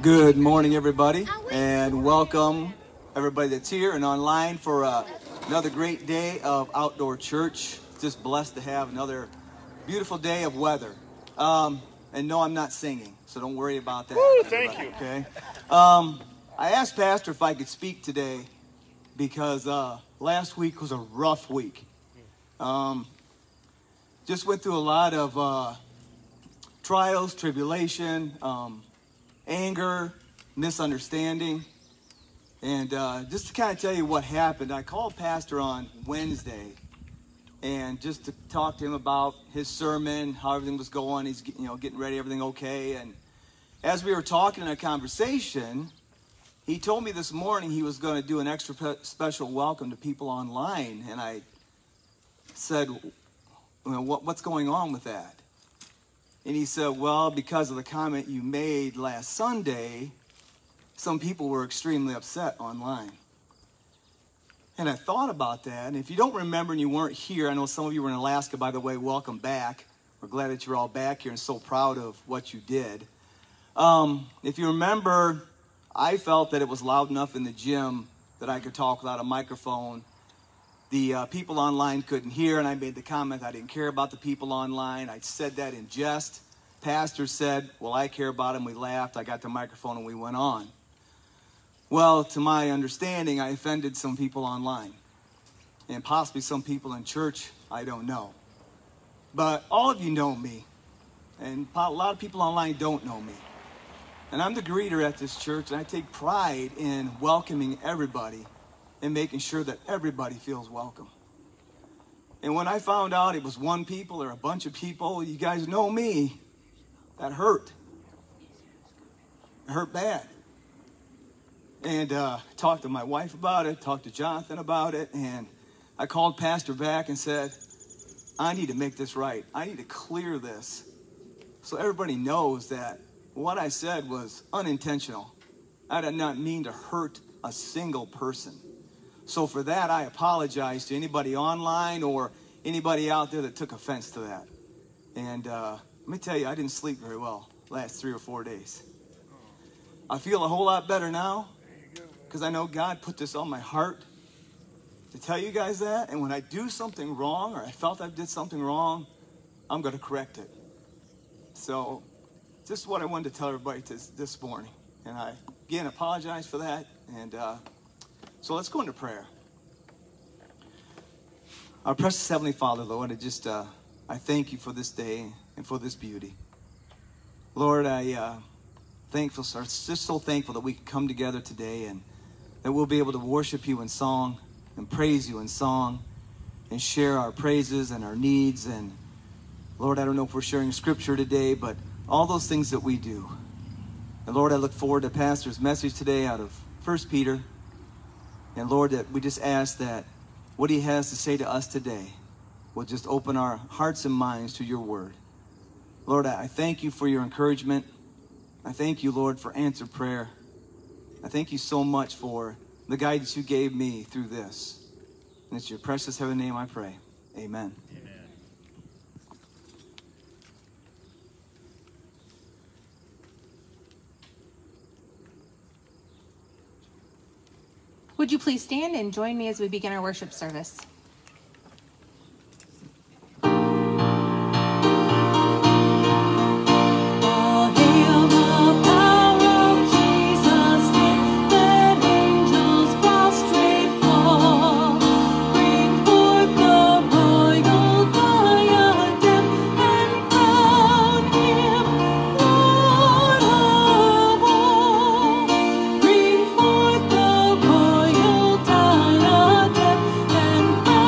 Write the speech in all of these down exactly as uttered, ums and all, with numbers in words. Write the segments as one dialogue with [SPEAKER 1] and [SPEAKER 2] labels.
[SPEAKER 1] Good morning, everybody, and welcome everybody that's here and online for uh, another great day of outdoor church. Just blessed to have another beautiful day of weather. Um, and no, I'm not singing, so don't worry about that.
[SPEAKER 2] Woo, thank you.
[SPEAKER 1] Okay. Um, I asked Pastor if I could speak today because uh, last week was a rough week. Um, just went through a lot of uh, trials, tribulation, um, anger, misunderstanding. And uh, just to kind of tell you what happened, I called Pastor on Wednesday and just to talk to him about his sermon, how everything was going. He's you know getting ready, everything okay. And as we were talking in a conversation, he told me this morning he was going to do an extra special welcome to people online. And I said, well, what, what's going on with that? And he said, well, because of the comment you made last Sunday, some people were extremely upset online. And I thought about that. And if you don't remember and you weren't here, I know some of you were in Alaska, by the way, welcome back. We're glad that you're all back here and so proud of what you did. Um, if you remember, I felt that it was loud enough in the gym that I could talk without a microphone. The uh, people online couldn't hear, and I made the comment I didn't care about the people online. I said that in jest. Pastor said, well, I care about them. We laughed. I got the microphone, and we went on. Well, to my understanding, I offended some people online, and possibly some people in church. I don't know. But all of you know me, and a lot of people online don't know me. And I'm the greeter at this church, and I take pride in welcoming everybody and making sure that everybody feels welcome. And when I found out it was one people or a bunch of people, you guys know me, that hurt. It hurt bad. And uh, talked to my wife about it, talked to Jonathan about it, and I called Pastor back and said, I need to make this right. I need to clear this so everybody knows that what I said was unintentional. I did not mean to hurt a single person. So for that, I apologize to anybody online or anybody out there that took offense to that. And uh, let me tell you, I didn't sleep very well last three or four days. I feel a whole lot better now because I know God put this on my heart to tell you guys that. And when I do something wrong or I felt I did something wrong, I'm going to correct it. So this is what I wanted to tell everybody this, this morning. And I, again, apologize for that. And uh, so let's go into prayer. Our precious Heavenly Father, Lord, I just, uh, I thank you for this day and for this beauty. Lord, I uh, thankful, just so thankful that we can come together today and that we'll be able to worship you in song and praise you in song and share our praises and our needs. And Lord, I don't know if we're sharing scripture today, but all those things that we do. And Lord, I look forward to Pastor's message today out of First Peter. And Lord, that we just ask that what he has to say to us today will just open our hearts and minds to your word. Lord, I thank you for your encouragement. I thank you, Lord, for answered prayer. I thank you so much for the guidance you gave me through this. And it's your precious heavenly name I pray. Amen.
[SPEAKER 2] Amen.
[SPEAKER 3] Would you please stand and join me as we begin our worship service?
[SPEAKER 4] Bring forth the royal diadem and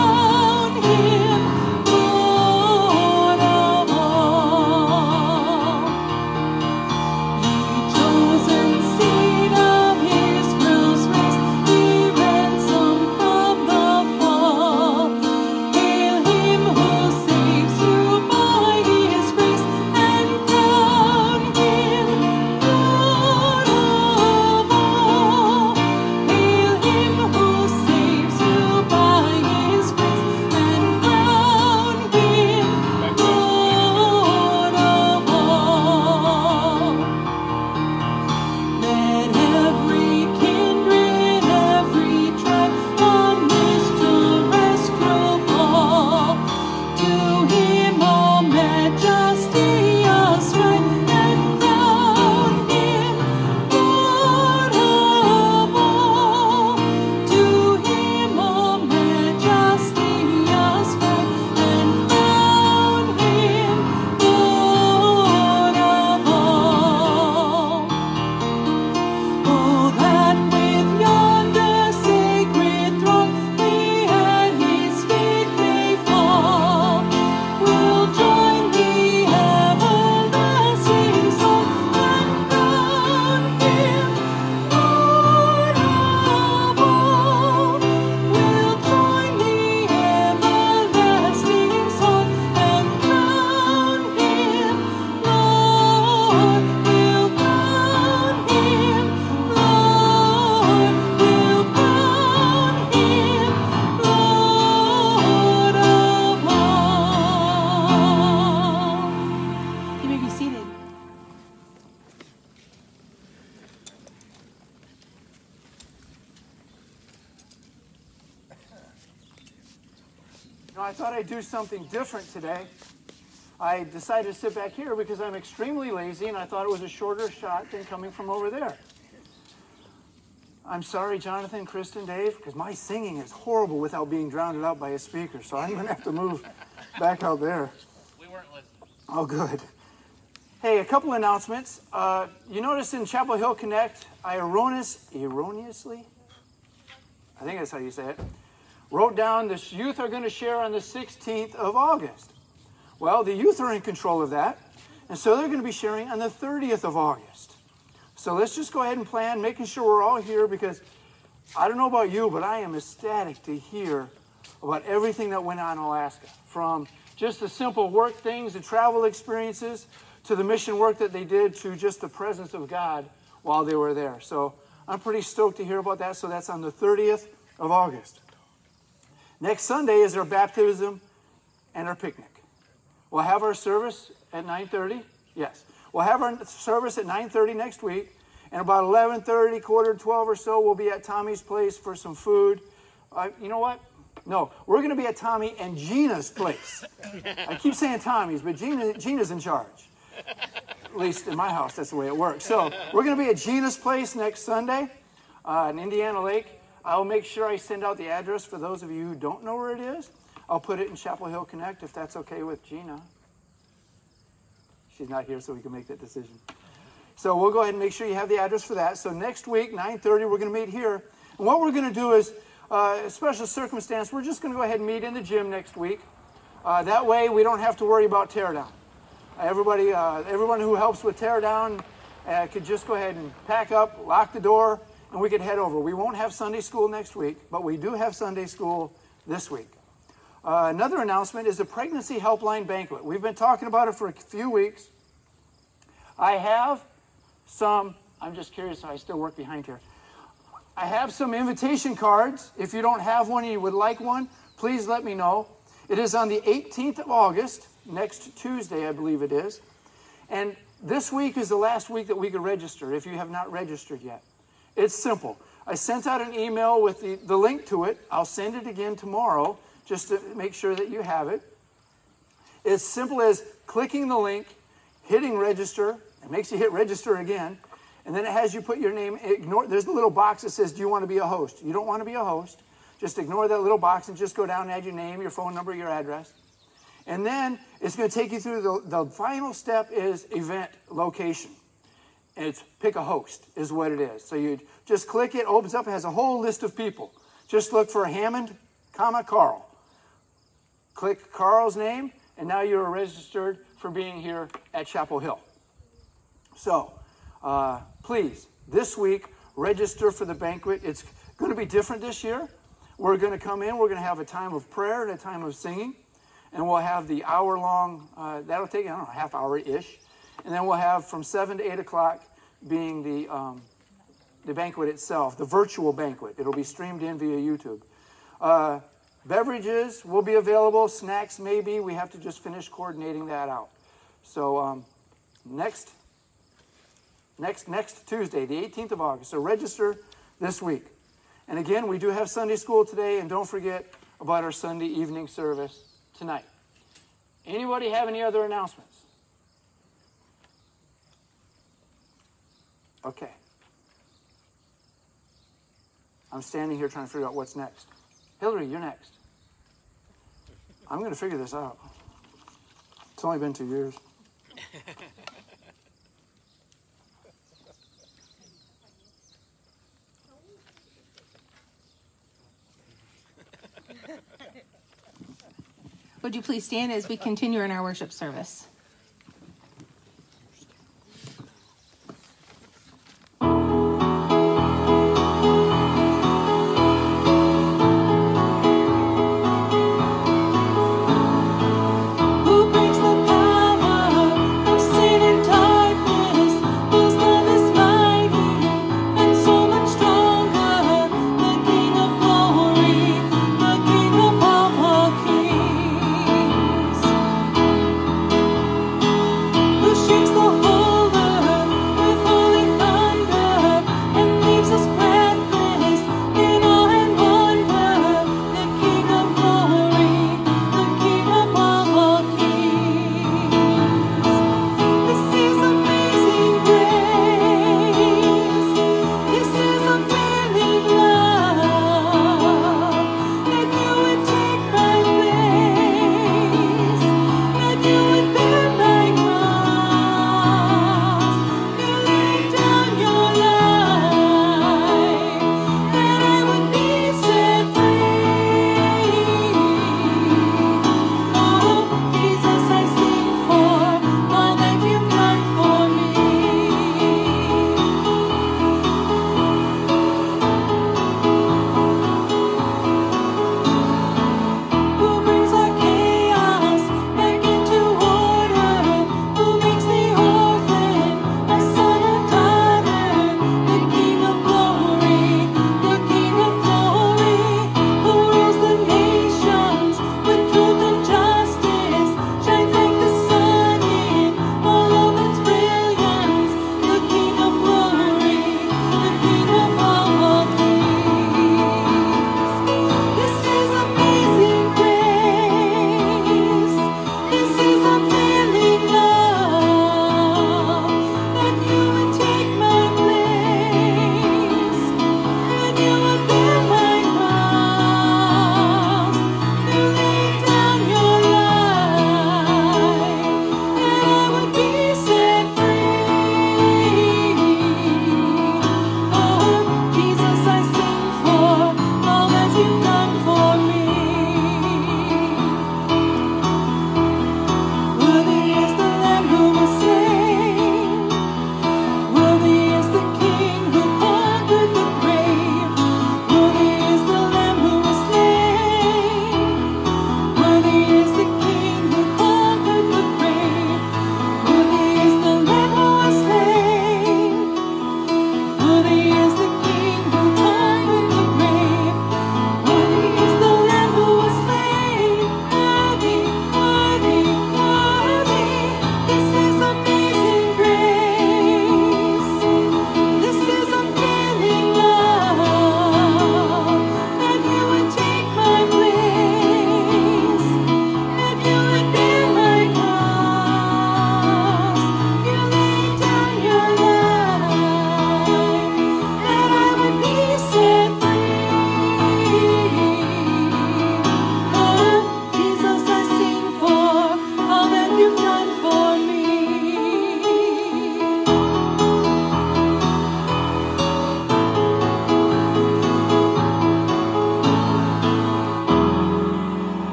[SPEAKER 2] You know, I thought I'd do something different today. I decided to sit back here because I'm extremely lazy and I thought it was a shorter shot than coming from over there. I'm sorry, Jonathan, Kristen, Dave, because my singing is horrible without being drowned out by a speaker, so I'm going to have to move back out there.
[SPEAKER 4] We weren't listening.
[SPEAKER 2] Oh, good. Hey, a couple announcements. Uh, you notice in Chapel Hill Connect, I erroneous, erroneously, I think that's how you say it, wrote down the youth are going to share on the sixteenth of August. Well, the youth are in control of that, and so they're going to be sharing on the thirtieth of August. So let's just go ahead and plan, making sure we're all here, because I don't know about you, but I am ecstatic to hear about everything that went on in Alaska, from just the simple work things, the travel experiences, to the mission work that they did, to just the presence of God while they were there. So I'm pretty stoked to hear about that. So that's on the thirtieth of August. Next Sunday is our baptism and our picnic. We'll have our service at nine thirty. Yes. We'll have our service at nine thirty next week. And about eleven thirty, quarter to twelve or so, we'll be at Tommy's place for some food. Uh, you know what? No, we're going to be at Tommy and Gina's place. I keep saying Tommy's, but Gina, Gina's in charge. At least in my house, that's the way it works. So we're going to be at Gina's place next Sunday uh, in Indiana Lake. I'll make sure I send out the address for those of you who don't know where it is. I'll put it in Chapel Hill Connect if that's okay with Gina. She's not here, so we can make that decision. So we'll go ahead and make sure you have the address for that. So next week, nine thirty, we're going to meet here. And what we're going to do is, uh, a special circumstance, we're just going to go ahead and meet in the gym next week. Uh, that way, we don't have to worry about teardown. Uh, everybody, uh, everyone who helps with teardown uh, could just go ahead and pack up, lock the door, and we could head over. We won't have Sunday school next week, but we do have Sunday school this week. Uh, another announcement is the Pregnancy Helpline Banquet. We've been talking about it for a few weeks. I have some, I'm just curious if I still work behind here. I have some invitation cards. If you don't have one and you would like one, please let me know. It is on the eighteenth of August, next Tuesday, I believe it is. And this week is the last week that we can register if you have not registered yet. It's simple. I sent out an email with the, the link to it. I'll send it again tomorrow just to make sure that you have it. It's simple as clicking the link, hitting register. It makes you hit register again. And then it has you put your name. Ignore. There's the little box that says, do you want to be a host? You don't want to be a host. Just ignore that little box and just go down and add your name, your phone number, your address. And then it's going to take you through the, the final step is event location. And it's pick a host is what it is. So you just click it, opens up, it has a whole list of people. Just look for Hammond, comma, Carl. Click Carl's name, and now you're registered for being here at Chapel Hill. So uh, please, this week, register for the banquet. It's going to be different this year. We're going to come in, we're going to have a time of prayer and a time of singing. And we'll have the hour-long, uh, that'll take, I don't know, a half hour-ish. And then we'll have from seven to eight o'clock being the, um, the banquet itself, the virtual banquet. It'll be streamed in via YouTube. Uh, beverages will be available, snacks maybe. We have to just finish coordinating that out. So um, next, next, next Tuesday, the eighteenth of August. So register this week. And again, we do have Sunday school today, and don't forget about our Sunday evening service tonight. Anybody have any other announcements? Okay. I'm standing here trying to figure out what's next. Hillary, you're next. I'm going to figure this out. It's only been two years.
[SPEAKER 3] Would you please stand as we continue in our worship service?
[SPEAKER 5] King of all kings.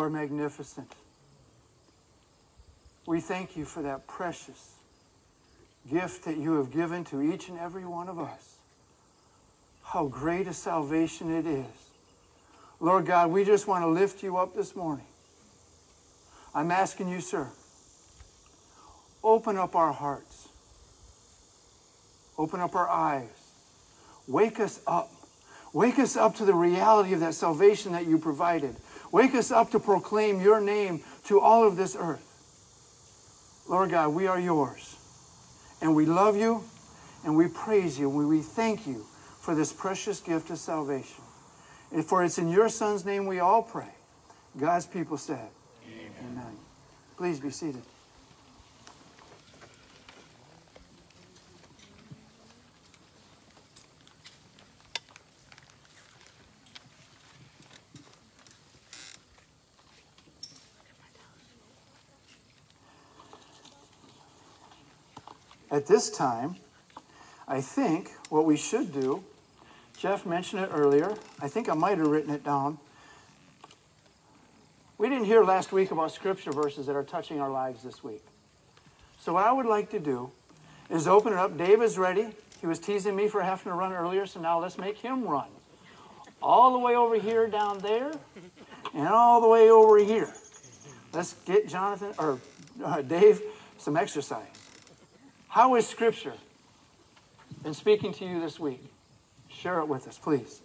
[SPEAKER 2] are magnificent. We thank you for that precious gift that you have given to each and every one of us. How great a salvation it is. Lord God, we just want to lift you up this morning. I'm asking you, sir, open up our hearts. Open up our eyes. Wake us up. Wake us up to the reality of that salvation that you provided. Wake us up to proclaim your name to all of this earth. Lord God, we are yours. And we love you, and we praise you, and we thank you for this precious gift of salvation. And for it's in your Son's name we all pray. God's people said, Amen. Amen. Please be seated. At this time, I think what we should do, Jeff mentioned it earlier. I think I might have written it down. We didn't hear last week about scripture verses that are touching our lives this week. So what I would like to do is open it up. Dave is ready. He was teasing me for having to run earlier, so now let's make him run. All the way over here down there, and all the way over here. Let's get Jonathan, or uh, Dave, some exercise. How is Scripture been speaking to you this week? Share it with us, please.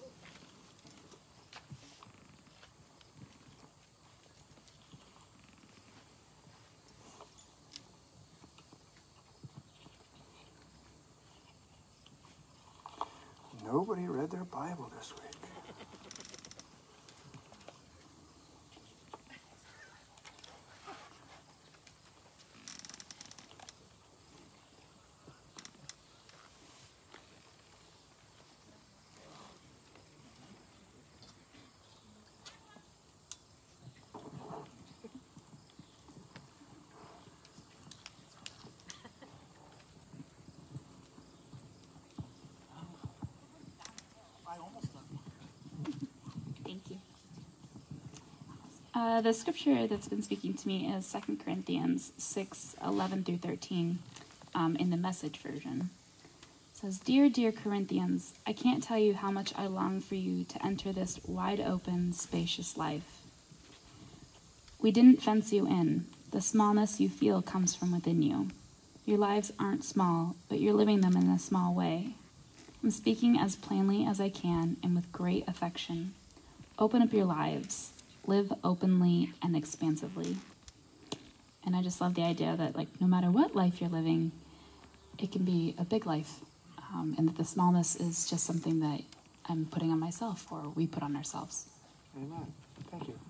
[SPEAKER 2] Nobody read their Bible this week.
[SPEAKER 4] Uh, the scripture that's been speaking to me is Second Corinthians six, eleven through thirteen um, in the Message version. It says, Dear, dear Corinthians, I can't tell you how much I long for you to enter this wide open, spacious life. We didn't fence you in. The smallness you feel comes from within you. Your lives aren't small, but you're living them in a small way. I'm speaking as plainly as I can and with great affection. Open up your lives. Live openly and expansively. And I just love the idea that, like, no matter what life you're living, it can be a big life. Um, and that the smallness is just something that I'm putting on myself, or we put on ourselves.
[SPEAKER 2] Amen. Thank you.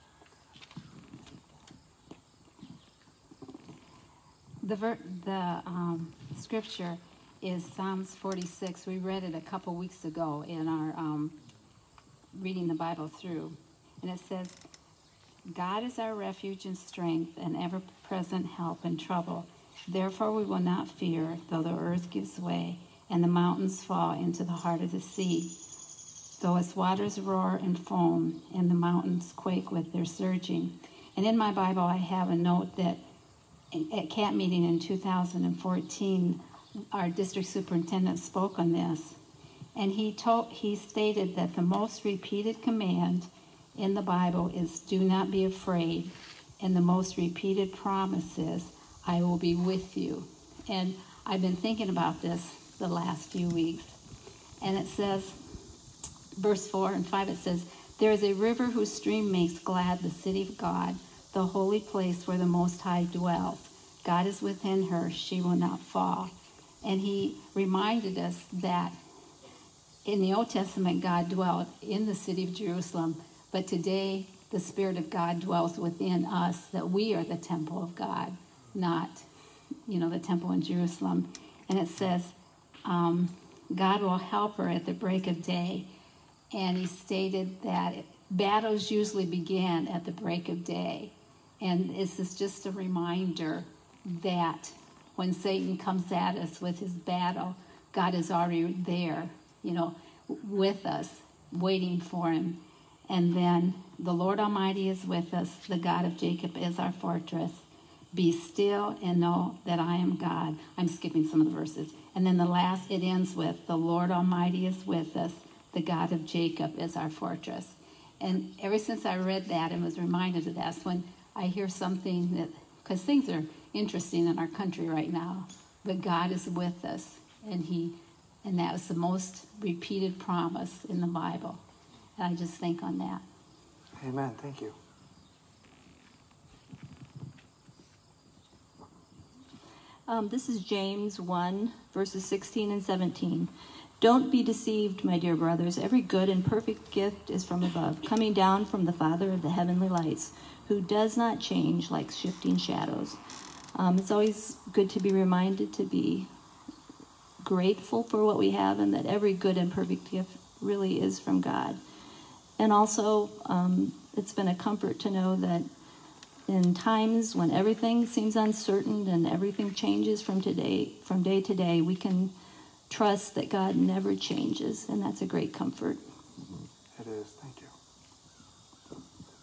[SPEAKER 4] The ver- the um, scripture is Psalms forty-six. We read it a couple weeks ago in our um, reading the Bible through. And it says, God is our refuge and strength and ever-present help in trouble. Therefore we will not fear, though the earth gives way and the mountains fall into the heart of the sea, though its waters roar and foam and the mountains quake with their surging. And in my Bible I have a note that at camp meeting in two thousand fourteen, our district superintendent spoke on this. And he told, he stated that the most repeated command in the Bible is do not be afraid, and the most repeated promise is I will be with you. And I've been thinking about this the last few weeks. And it says, verse four and five, it says, there is a river whose stream makes glad the city of God, the holy place where the Most High dwells. God is within her, she will not fall. And he reminded us that in the Old Testament, God dwelt in the city of Jerusalem. But today, the Spirit of God dwells within us, that we are the temple of God, not, you know, the temple in Jerusalem. And it says, um, God will help her at the break of day. And he stated that battles usually begin at the break of day. And this is just a reminder that when Satan comes at us with his battle, God is already there, you know, with us, waiting for him. And then, the Lord Almighty is with us. The God of Jacob is our fortress. Be still and know that I am God. I'm skipping some of the verses. And then the last, it ends with, the Lord Almighty is with us. The God of Jacob is our fortress. And ever since I read that and was reminded of that, when I hear something that, because things are interesting in our country right now, but God is with us. And he, and that was the most repeated promise in the Bible. And I just think on that.
[SPEAKER 2] Amen. Thank you.
[SPEAKER 5] Um, this is James one, verses sixteen and seventeen. Don't be deceived, my dear brothers. Every good and perfect gift is from above, coming down from the Father of the heavenly lights, who does not change like shifting shadows. Um, it's always good to be reminded to be grateful for what we have, and that every good and perfect gift really is from God. And also, um, it's been a comfort to know that in times when everything seems uncertain and everything changes from today, from day to day, we can trust that God never changes, and that's a great comfort.
[SPEAKER 2] It is. Thank you.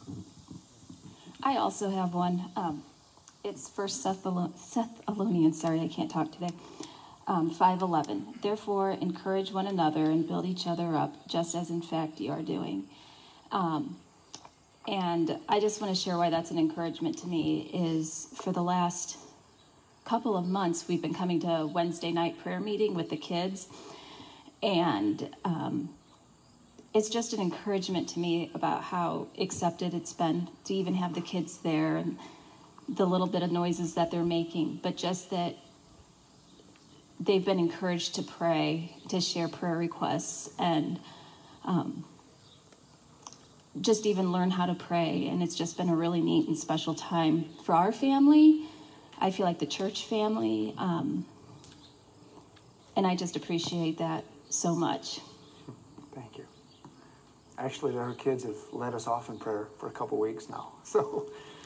[SPEAKER 5] I also have one. Um, it's First Thessalonians. Sorry, I can't talk today. Um, five eleven. Therefore, encourage one another and build each other up, just as in fact you are doing. Um, and I just want to share why that's an encouragement to me. Is for the last couple of months we've been coming to Wednesday night prayer meeting with the kids, and um, it's just an encouragement to me about how accepted it's been to even have the kids there and the little bit of noises that they're making, but just that they've been encouraged to pray, to share prayer requests, and um, just even learn how to pray. And it's just been a really neat and special time for our family. I feel like the church family, um, and I just appreciate that so much.
[SPEAKER 2] Thank you. Actually, our kids have led us off in prayer for a couple weeks now. So,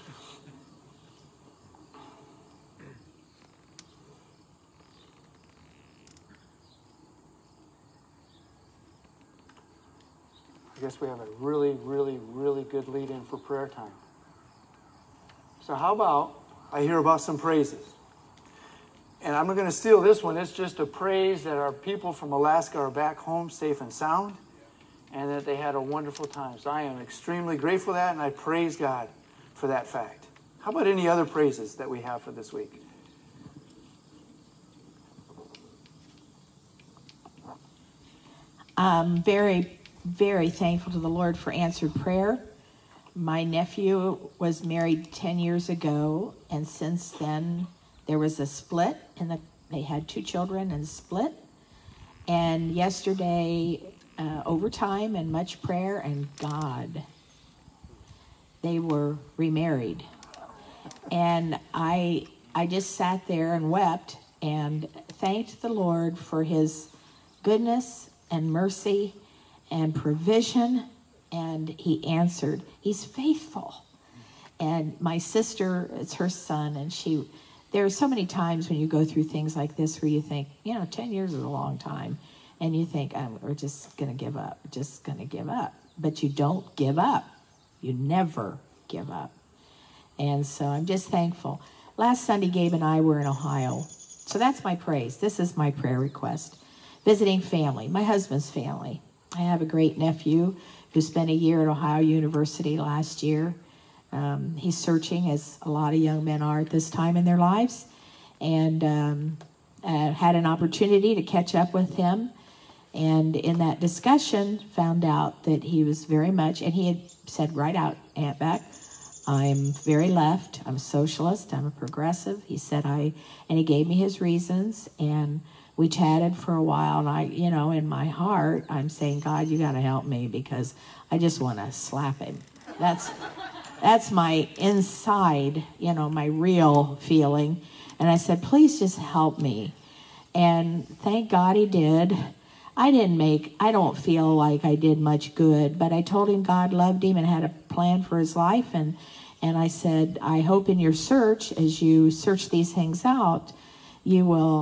[SPEAKER 2] I guess we have a really, really, really good lead-in for prayer time. So how about I hear about some praises? And I'm not going to steal this one. It's just a praise that our people from Alaska are back home safe and sound, and that they had a wonderful time. So I am extremely grateful for that, and I praise God for that fact. How about any other praises that we have for this week?
[SPEAKER 6] I'm very, very thankful to the Lord for answered prayer. My nephew was married ten years ago, and since then there was a split, and the, they had two children and split. And yesterday, uh, over time and much prayer and God, they were remarried. And I, I just sat there and wept and thanked the Lord for his goodness and mercy and provision, and he answered. He's faithful. And my sister, it's her son, and she, there are so many times when you go through things like this where you think, you know, ten years is a long time, and you think, oh, we're just going to give up, just going to give up. But you don't give up. You never give up. And so I'm just thankful. Last Sunday, Gabe and I were in Ohio. So that's my praise. This is my prayer request. Visiting family, my husband's family. I have a great nephew who spent a year at Ohio University last year. Um, he's searching, as a lot of young men are at this time in their lives, and um, uh, had an opportunity to catch up with him. And in that discussion, found out that he was very much, and he had said right out, Aunt Beck, I'm very left, I'm a socialist, I'm a progressive. He said, I, and he gave me his reasons, and we chatted for a while, and I, you know, in my heart, I'm saying, God, you got to help me, because I just want to slap him. That's that's my inside, you know, my real feeling. And I said, please just help me. And thank God he did. I didn't make, I don't feel like I did much good, but I told him God loved him and had a plan for his life. And, and I said, I hope in your search, as you search these things out, you will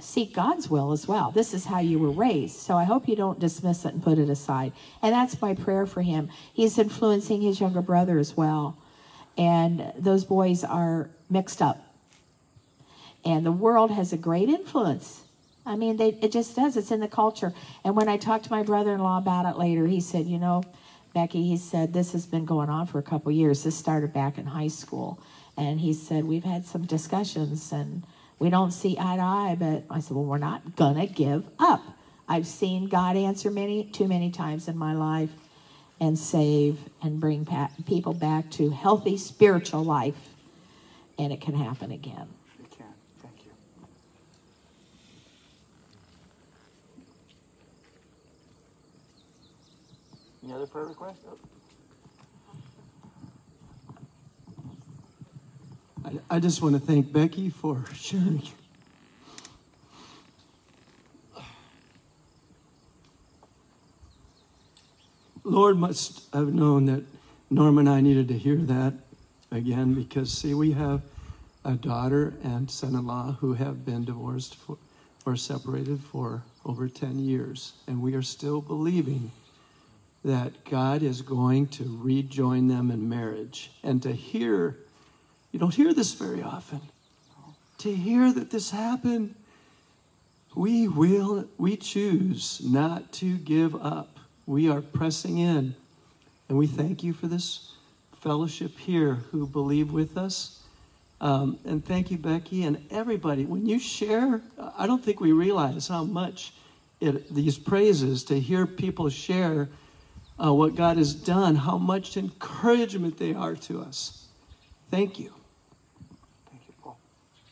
[SPEAKER 6] seek God's will as well. This is how you were raised. So I hope you don't dismiss it and put it aside. And that's my prayer for him. He's influencing his younger brother as well. And those boys are mixed up. And the world has a great influence. I mean, they, it just does. It's in the culture. And when I talked to my brother-in-law about it later, he said, you know, Becky, he said, this has been going on for a couple years. This started back in high school. And he said, we've had some discussions, and we don't see eye to eye. But I said, well, we're not going to give up. I've seen God answer many, too many times in my life and save and bring people back to healthy spiritual life. And it can happen again.
[SPEAKER 2] It can. Thank you. Any other prayer requests? Oh.
[SPEAKER 7] I, I just want to thank Becky for sharing. Lord must have known that Norm and I needed to hear that again, because, see, we have a daughter and son-in-law who have been divorced for, or separated for over ten years, and we are still believing that God is going to rejoin them in marriage. And to hear, you don't hear this very often, to hear that this happened, we will, we choose not to give up. We are pressing in, and we thank you for this fellowship here who believe with us. Um, and thank you, Becky, and everybody. When you share, I don't think we realize how much it, these praises, to hear people share uh, what God has done, how much encouragement they are to us. Thank you.
[SPEAKER 2] Thank you, Paul.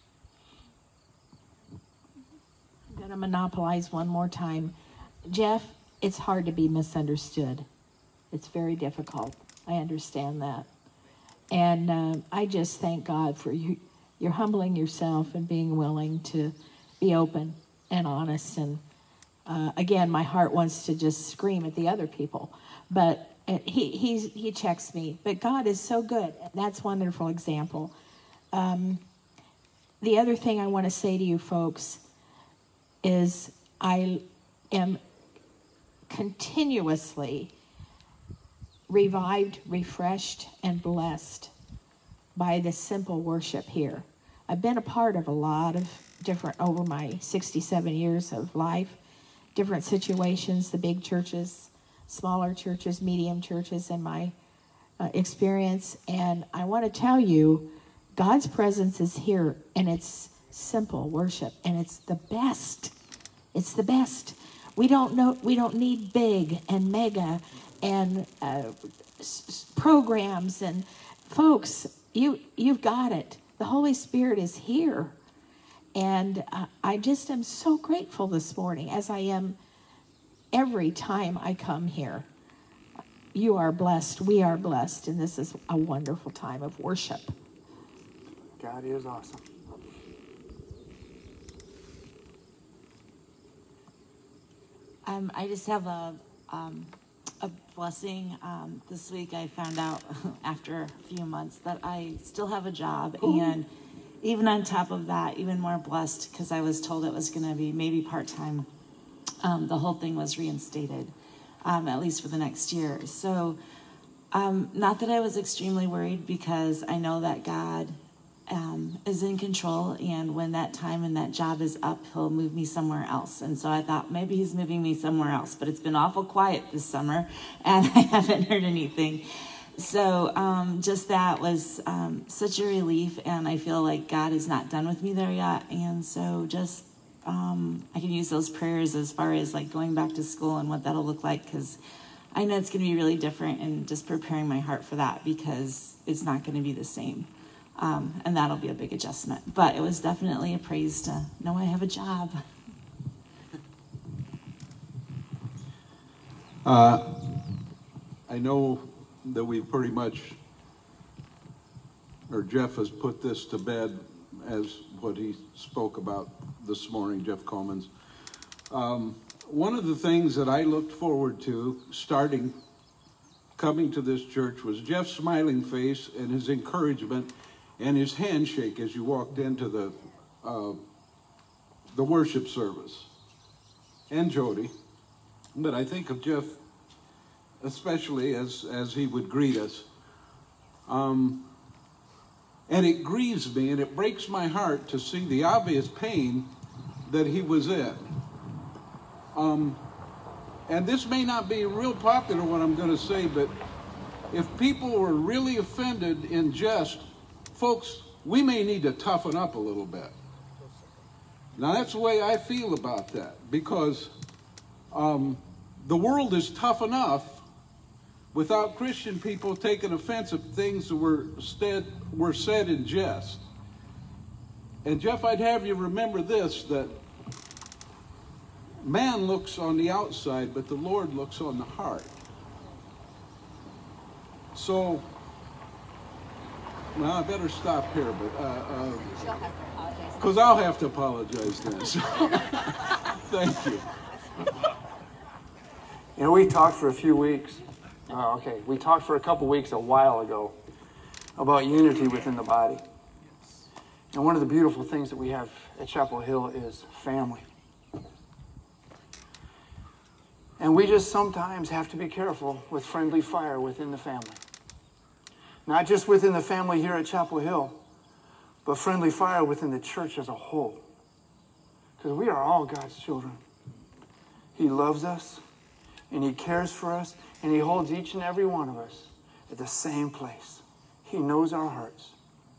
[SPEAKER 6] I'm going to monopolize one more time. Jeff, it's hard to be misunderstood. It's very difficult. I understand that. And uh, I just thank God for you. You're humbling yourself and being willing to be open and honest. And uh, again, my heart wants to just scream at the other people. But uh, he he's, he checks me. But God is so good. That's a wonderful example. Um, the other thing I want to say to you folks is I am continuously revived, refreshed, and blessed by the simple worship here. I've been a part of a lot of different, over my sixty-seven years of life, different situations, the big churches, smaller churches, medium churches in my uh, experience. And I want to tell you, God's presence is here, and it's simple worship, and it's the best. It's the best. We don't know, we don't need big and mega and uh, s- programs. And folks, you, you've got it. The Holy Spirit is here. And uh, I just am so grateful this morning, as I am every time I come here. You are blessed. We are blessed. And this is a wonderful time of worship.
[SPEAKER 2] God is awesome.
[SPEAKER 8] Um, I just have a um, a blessing. Um, this week I found out after a few months that I still have a job. Ooh. And even on top of that, even more blessed, because I was told it was going to be maybe part-time. Um, the whole thing was reinstated, um, at least for the next year. So um, not that I was extremely worried, because I know that God Um, is in control, and when that time and that job is up, he'll move me somewhere else. And so I thought maybe he's moving me somewhere else, but it's been awful quiet this summer and I haven't heard anything. So um, just that was um, such a relief, and I feel like God is not done with me there yet. And so just um, I can use those prayers as far as like going back to school and what that'll look like, because I know it's going to be really different, and just preparing my heart for that, because it's not going to be the same. Um, and that'll be a big adjustment. But it was definitely a praise to know I have a job.
[SPEAKER 9] Uh, I know that we've pretty much, or Jeff has put this to bed as what he spoke about this morning, Jeff Comans. Um, one of the things that I looked forward to starting coming to this church was Jeff's smiling face and his encouragement and his handshake as you walked into the uh, the worship service, and Jody, but I think of Jeff especially as, as he would greet us. Um, and it grieves me and it breaks my heart to see the obvious pain that he was in. Um, and this may not be real popular what I'm going to say, but if people were really offended in jest, folks, we may need to toughen up a little bit. Now that's the way I feel about that, because um, the world is tough enough without Christian people taking offense at things that were, said, were said in jest. And Jeff, I'd have you remember this, that man looks on the outside, but the Lord looks on the heart. So, well, I better stop here, but uh, because uh, I'll have to apologize then. So, thank you.
[SPEAKER 2] You know, we talked for a few weeks. Uh, okay, we talked for a couple weeks a while ago about unity within the body. And one of the beautiful things that we have at Chapel Hill is family. And we just sometimes have to be careful with friendly fire within the family. Not just within the family here at Chapel Hill, but friendly fire within the church as a whole. Because we are all God's children. He loves us, and He cares for us, and He holds each and every one of us at the same place. He knows our hearts.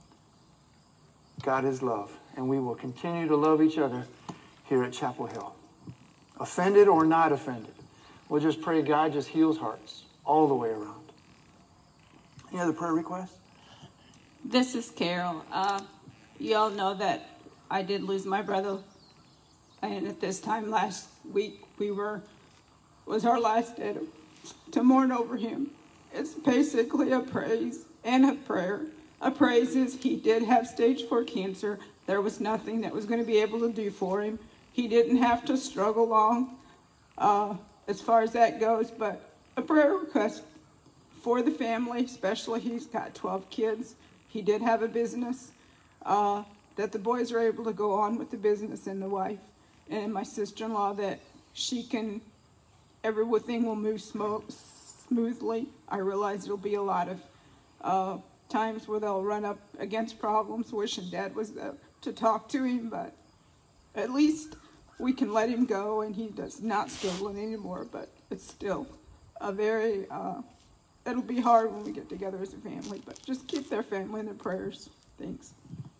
[SPEAKER 2] God is love, and we will continue to love each other here at Chapel Hill. Offended or not offended, we'll just pray God just heals hearts all the way around. Any other prayer requests?
[SPEAKER 10] This is Carol. Uh, you all know that I did lose my brother, and at this time last week we were was our last day to, to mourn over him. It's basically a praise and a prayer. A praise is he did have stage four cancer. There was nothing that was going to be able to do for him. He didn't have to struggle long uh, as far as that goes, but a prayer request for the family, especially he's got twelve kids. He did have a business, uh, that the boys are able to go on with the business and the wife. And my sister-in-law, that she can, everything will move smo- smoothly. I realize there'll be a lot of uh, times where they'll run up against problems, wishing Dad was there to talk to him, but at least we can let him go and he does not struggling anymore, but it's still a very, uh, it'll be hard when we get together as a family, but just keep their family in their prayers. Thanks.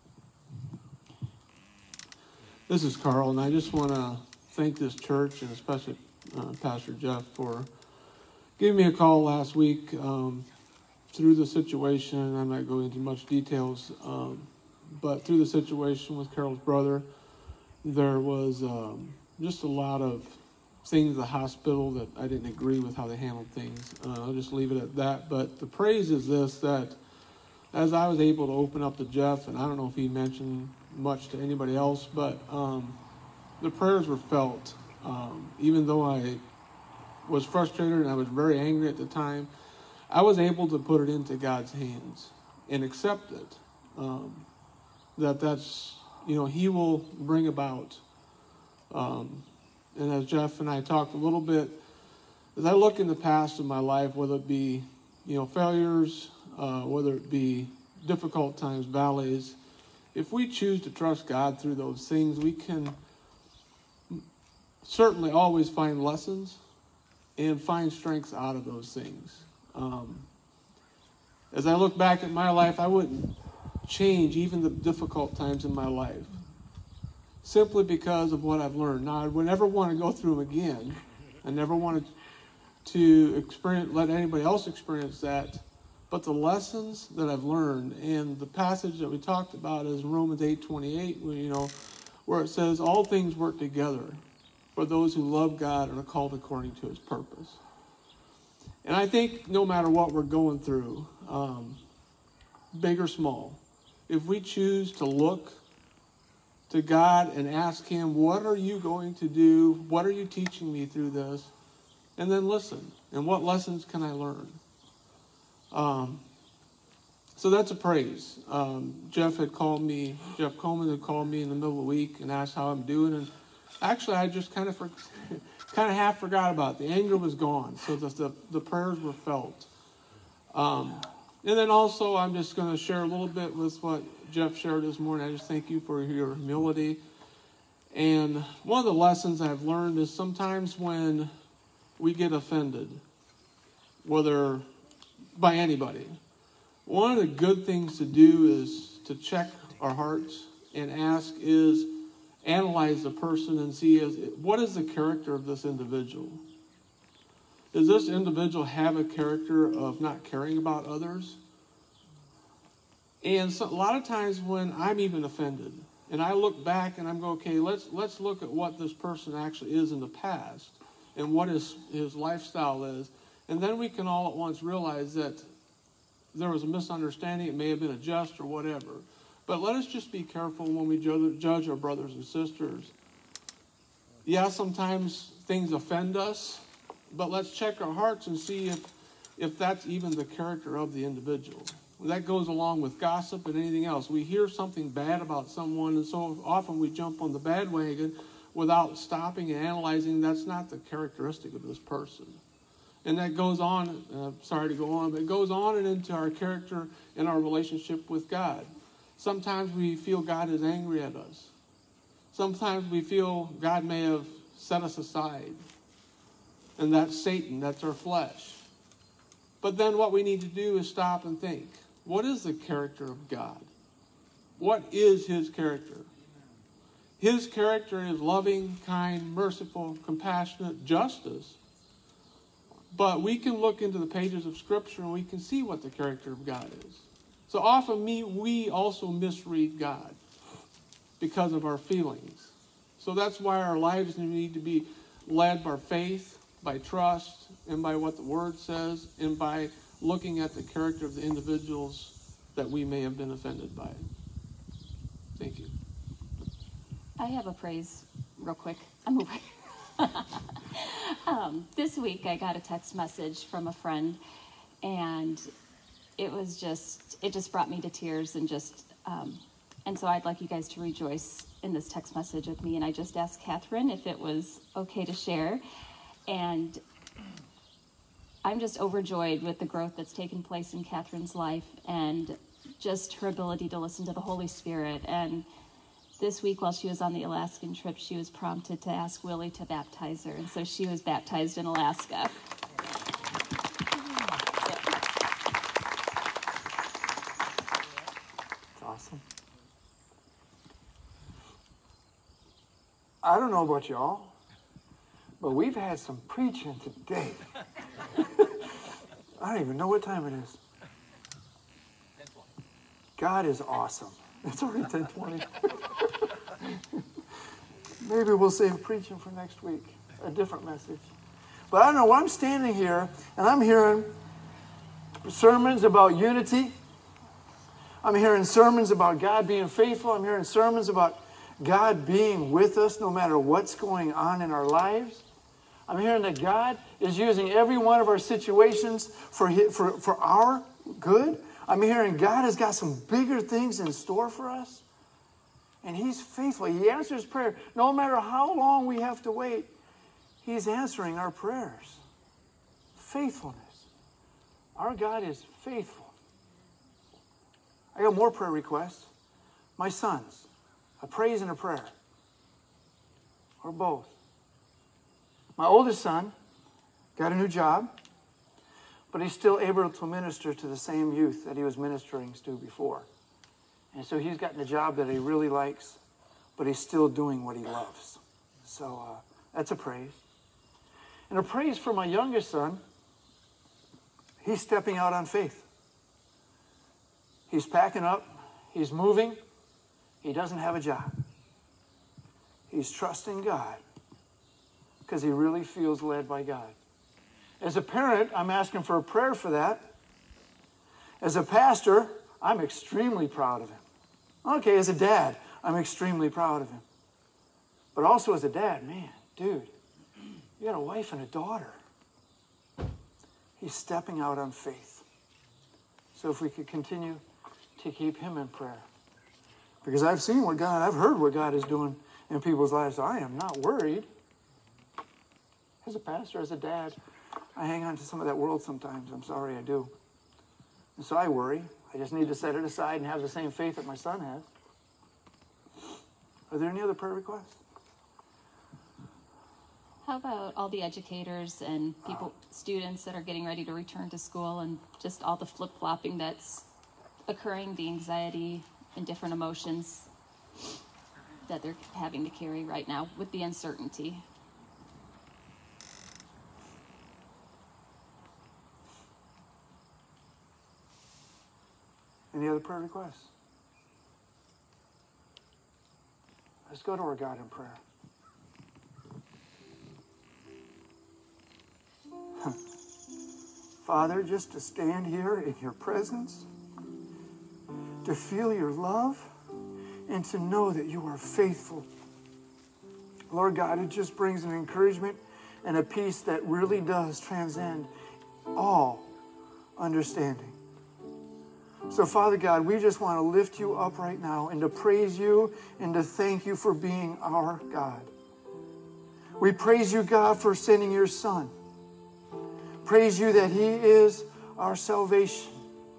[SPEAKER 11] This is Carl, and I just want to thank this church and especially uh, Pastor Jeff for giving me a call last week um, through the situation. I'm not going into much details, um, but through the situation with Carol's brother, there was um, just a lot of things at the hospital that I didn't agree with how they handled things. Uh, I'll just leave it at that. But the praise is this, that as I was able to open up to Jeff, and I don't know if he mentioned much to anybody else, but um, the prayers were felt. Um, even though I was frustrated and I was very angry at the time, I was able to put it into God's hands and accept it. Um, that that's, you know, He will bring about. Um, and as Jeff and I talked a little bit, as I look in the past of my life, whether it be, you know, failures, uh, whether it be difficult times, valleys, if we choose to trust God through those things, we can certainly always find lessons and find strengths out of those things. Um, as I look back at my life, I wouldn't change even the difficult times in my life, simply because of what I've learned. Now, I would never want to go through them again. I never wanted to experience, let anybody else experience that. But the lessons that I've learned, and the passage that we talked about is Romans eight twenty-eight, where, you know, where it says, all things work together for those who love God and are called according to His purpose. And I think no matter what we're going through, um, big or small, if we choose to look to God and ask Him, what are you going to do? What are you teaching me through this? And then listen. And what lessons can I learn? Um, So that's a praise. Um, Jeff had called me, Jeff Coleman had called me in the middle of the week and asked how I'm doing. And actually, I just kind of for, kind of half forgot about it. The anger was gone, so the, the, the prayers were felt. Um, and then also, I'm just going to share a little bit with what Jeff shared this morning. I just thank you for your humility. And one of the lessons I've learned is sometimes when we get offended, whether by anybody, one of the good things to do is to check our hearts and ask is, analyze the person and see is, what is the character of this individual? Does this individual have a character of not caring about others? And so, a lot of times when I'm even offended, and I look back and I'm going, okay, let's let's look at what this person actually is in the past and what his, his lifestyle is. And then we can all at once realize that there was a misunderstanding. It may have been a jest or whatever. But let us just be careful when we judge, judge our brothers and sisters. Yeah, sometimes things offend us, but let's check our hearts and see if, if that's even the character of the individual. That goes along with gossip and anything else. We hear something bad about someone, and so often we jump on the bandwagon without stopping and analyzing that's not the characteristic of this person. And that goes on, uh, sorry to go on, but it goes on and into our character and our relationship with God. Sometimes we feel God is angry at us. Sometimes we feel God may have set us aside. And that's Satan, that's our flesh. But then what we need to do is stop and think, what is the character of God? What is his character? His character is loving, kind, merciful, compassionate, justice. But we can look into the pages of Scripture and we can see what the character of God is. So often me, we also misread God because of our feelings. So that's why our lives need to be led by faith, by trust, and by what the Word says, and by looking at the character of the individuals that we may have been offended by. Thank you.
[SPEAKER 5] I have a praise real quick. I'm over here. um, this week I got a text message from a friend, and it was just, it just brought me to tears, and just, um, and so I'd like you guys to rejoice in this text message with me. And I just asked Catherine if it was okay to share. And I'm just overjoyed with the growth that's taken place in Catherine's life and just her ability to listen to the Holy Spirit. And this week, while she was on the Alaskan trip, she was prompted to ask Willie to baptize her. And so she was baptized in Alaska.
[SPEAKER 2] That's awesome. I don't know about y'all, but we've had some preaching today. I don't even know what time it is. God is awesome. It's already ten twenty. Maybe we'll save preaching for next week, a different message. But I don't know, when I'm standing here and I'm hearing sermons about unity, I'm hearing sermons about God being faithful, I'm hearing sermons about God being with us no matter what's going on in our lives. I'm hearing that God is using every one of our situations for, his, for, for our good. I'm hearing God has got some bigger things in store for us. And he's faithful. He answers prayer. No matter how long we have to wait, he's answering our prayers. Faithfulness. Our God is faithful. I got more prayer requests. My sons, a praise and a prayer. Or both. My oldest son got a new job, but he's still able to minister to the same youth that he was ministering to before. And so he's gotten a job that he really likes, but he's still doing what he loves. So uh, that's a praise. And a praise for my youngest son. He's stepping out on faith. He's packing up. He's moving. He doesn't have a job. He's trusting God because he really feels led by God. As a parent, I'm asking for a prayer for that. As a pastor, I'm extremely proud of him. Okay, as a dad, I'm extremely proud of him. But also as a dad, man, dude, you got a wife and a daughter. He's stepping out on faith. So if we could continue to keep him in prayer. Because I've seen what God, I've heard what God is doing in people's lives. So I am not worried. As a pastor, as a dad, I hang on to some of that world sometimes. I'm sorry, I do. And so I worry. I just need to set it aside and have the same faith that my son has. Are there any other prayer requests?
[SPEAKER 5] How about all the educators and people, students that are getting ready to return to school, and just all the flip-flopping that's occurring, the anxiety and different emotions that they're having to carry right now with the uncertainty?
[SPEAKER 2] Any other prayer requests? Let's go to our God in prayer. Father, just to stand here in your presence, to feel your love, and to know that you are faithful. Lord God, it just brings an encouragement and a peace that really does transcend all understanding. So, Father God, we just want to lift you up right now and to praise you and to thank you for being our God. We praise you, God, for sending your Son. Praise you that he is our salvation.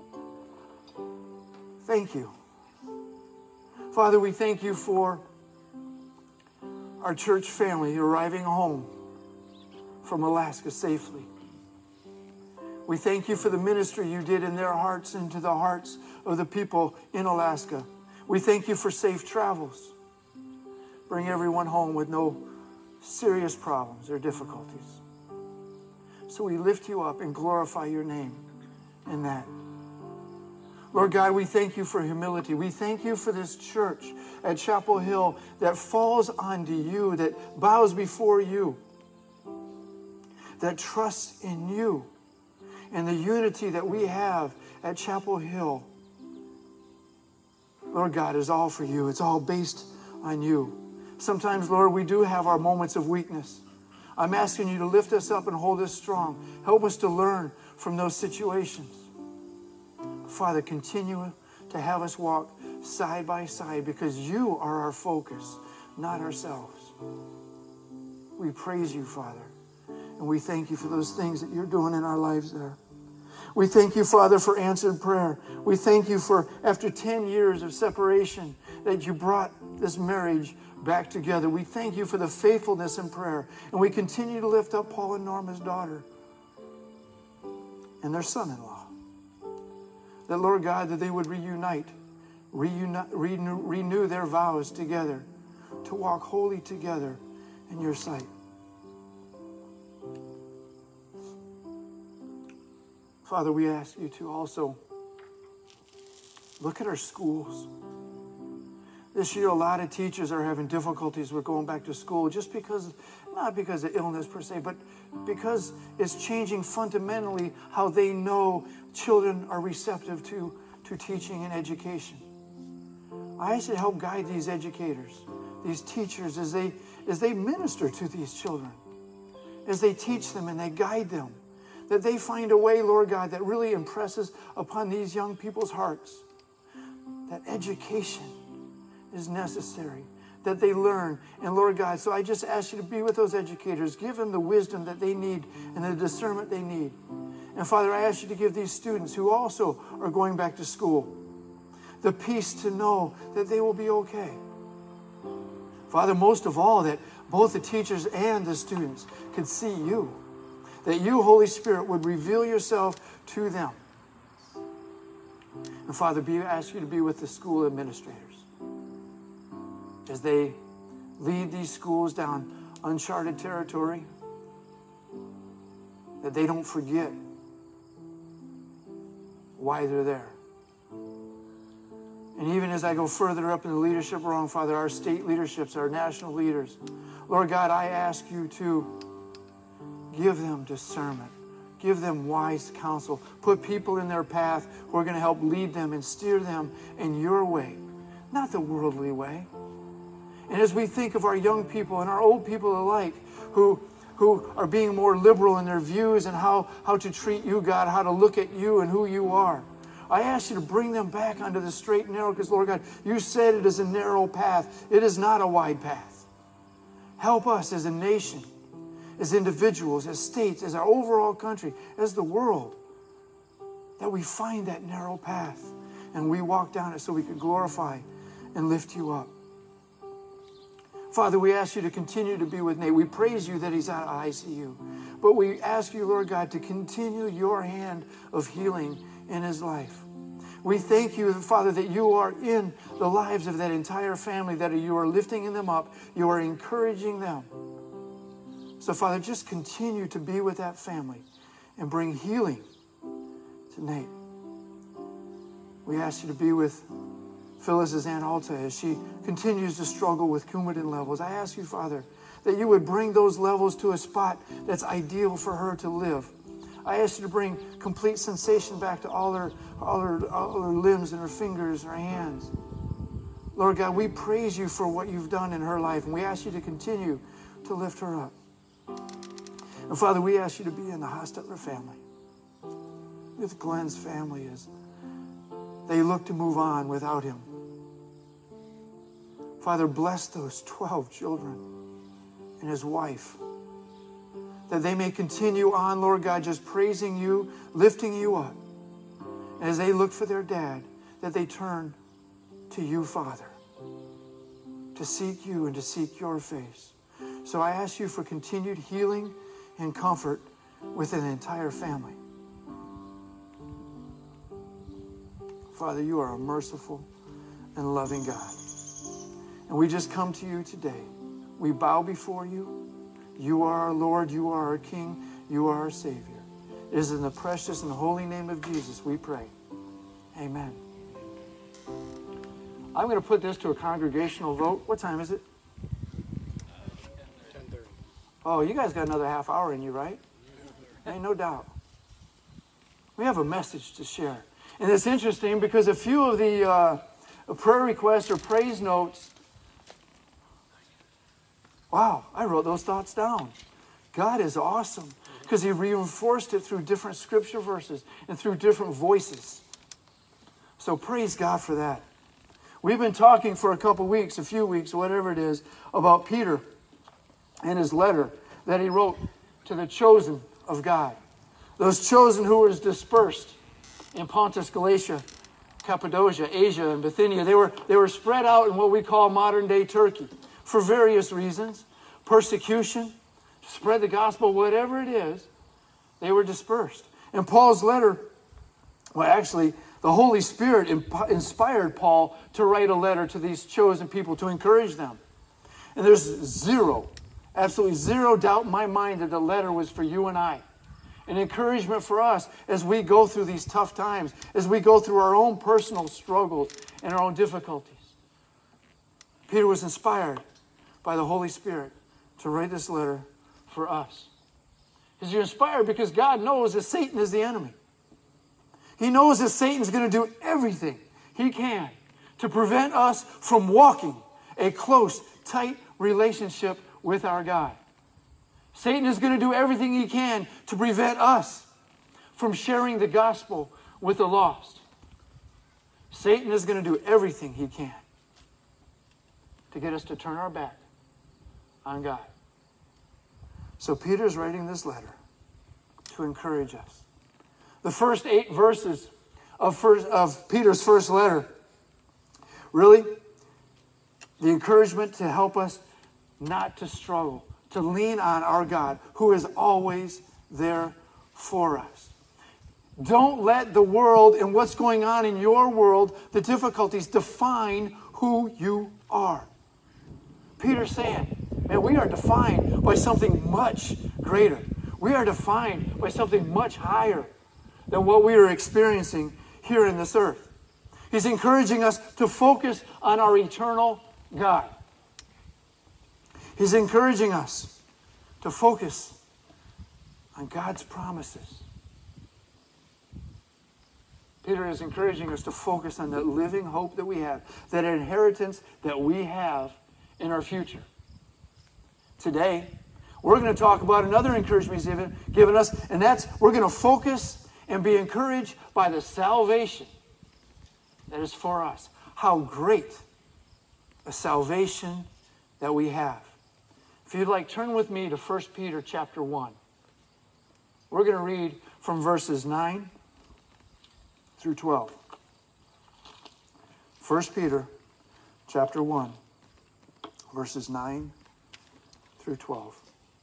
[SPEAKER 2] Thank you. Father, we thank you for our church family arriving home from Alaska safely. We thank you for the ministry you did in their hearts and to the hearts of the people in Alaska. We thank you for safe travels. Bring everyone home with no serious problems or difficulties. So we lift you up and glorify your name in that. Lord God, we thank you for humility. We thank you for this church at Chapel Hill that falls onto you, that bows before you, that trusts in you, and the unity that we have at Chapel Hill. Lord God, is all for you. It's all based on you. Sometimes, Lord, we do have our moments of weakness. I'm asking you to lift us up and hold us strong. Help us to learn from those situations. Father, continue to have us walk side by side because you are our focus, not ourselves. We praise you, Father, and we thank you for those things that you're doing in our lives there. We thank you, Father, for answered prayer. We thank you for, after ten years of separation, that you brought this marriage back together. We thank you for the faithfulness in prayer. And we continue to lift up Paul and Norma's daughter and their son-in-law. That, Lord God, that they would reunite, reunite renew, renew their vows together to walk holy together in your sight. Father, we ask you to also look at our schools. This year, a lot of teachers are having difficulties with going back to school just because, not because of illness per se, but because it's changing fundamentally how they know children are receptive to, to teaching and education. I ask you to help guide these educators, these teachers, as they, as they minister to these children, as they teach them and they guide them, that they find a way, Lord God, that really impresses upon these young people's hearts that education is necessary, that they learn. And Lord God, so I just ask you to be with those educators. Give them the wisdom that they need and the discernment they need. And Father, I ask you to give these students who also are going back to school the peace to know that they will be okay. Father, most of all, that both the teachers and the students could see you, that you, Holy Spirit, would reveal yourself to them. And Father, be, I ask you to be with the school administrators as they lead these schools down uncharted territory, that they don't forget why they're there. And even as I go further up in the leadership rung, Father, our state leaderships, our national leaders, Lord God, I ask you to give them discernment. Give them wise counsel. Put people in their path who are going to help lead them and steer them in your way, not the worldly way. And as we think of our young people and our old people alike who, who are being more liberal in their views and how, how to treat you, God, how to look at you and who you are, I ask you to bring them back onto the straight and narrow, because, Lord God, you said it is a narrow path. It is not a wide path. Help us as a nation, as individuals, as states, as our overall country, as the world, that we find that narrow path and we walk down it so we can glorify and lift you up. Father, we ask you to continue to be with Nate. We praise you that he's out of I C U. But we ask you, Lord God, to continue your hand of healing in his life. We thank you, Father, that you are in the lives of that entire family, that you are lifting them up, you are encouraging them. So, Father, just continue to be with that family and bring healing to Nate. We ask you to be with Phyllis's Aunt Alta as she continues to struggle with Coumadin levels. I ask you, Father, that you would bring those levels to a spot that's ideal for her to live. I ask you to bring complete sensation back to all her, all her, all her limbs and her fingers and her hands. Lord God, we praise you for what you've done in her life, and we ask you to continue to lift her up. And Father, we ask you to be in the Hostetler family, with Glenn's family as they look to move on without him. Father, bless those twelve children and his wife, that they may continue on, Lord God, just praising you, lifting you up. And as they look for their dad, that they turn to you, Father, to seek you and to seek your face. So I ask you for continued healing and comfort within the entire family. Father, you are a merciful and loving God. And we just come to you today. We bow before you. You are our Lord. You are our King. You are our Savior. It is in the precious and holy name of Jesus we pray. Amen. I'm going to put this to a congregational vote. What time is it? ten thirty. Oh, you guys got another half hour in you, right? Ain't no doubt. We have a message to share. And it's interesting because a few of the uh, prayer requests or praise notes, wow, I wrote those thoughts down. God is awesome because he reinforced it through different scripture verses and through different voices. So praise God for that. We've been talking for a couple weeks, a few weeks, whatever it is, about Peter and his letter that he wrote to the chosen of God. Those chosen who were dispersed in Pontus, Galatia, Cappadocia, Asia, and Bithynia. They were, they were spread out in what we call modern-day Turkey for various reasons. Persecution, to spread the gospel, whatever it is, they were dispersed. And Paul's letter, well, actually, the Holy Spirit imp- inspired Paul to write a letter to these chosen people to encourage them. And there's zero, absolutely zero doubt in my mind that the letter was for you and I. An encouragement for us as we go through these tough times, as we go through our own personal struggles and our own difficulties. Peter was inspired by the Holy Spirit to write this letter for us. He's inspired because God knows that Satan is the enemy. He knows that Satan's going to do everything he can to prevent us from walking a close, tight relationship with our God. Satan is going to do everything he can to prevent us from sharing the gospel with the lost. Satan is going to do everything he can to get us to turn our back on God. So Peter's writing this letter to encourage us. The first eight verses of, first, of Peter's first letter, really, the encouragement to help us not to struggle, to lean on our God, who is always there for us. Don't let the world and what's going on in your world, the difficulties, define who you are. Peter's saying, man, we are defined by something much greater. We are defined by something much higher than what we are experiencing here in this earth. He's encouraging us to focus on our eternal God. He's encouraging us to focus on God's promises. Peter is encouraging us to focus on the living hope that we have, that inheritance that we have in our future. Today, we're going to talk about another encouragement he's given, given us, and that's we're going to focus and be encouraged by the salvation that is for us. How great a salvation that we have. If you'd like, turn with me to First Peter chapter one. We're going to read from verses nine through twelve. First Peter chapter one, verses nine through twelve.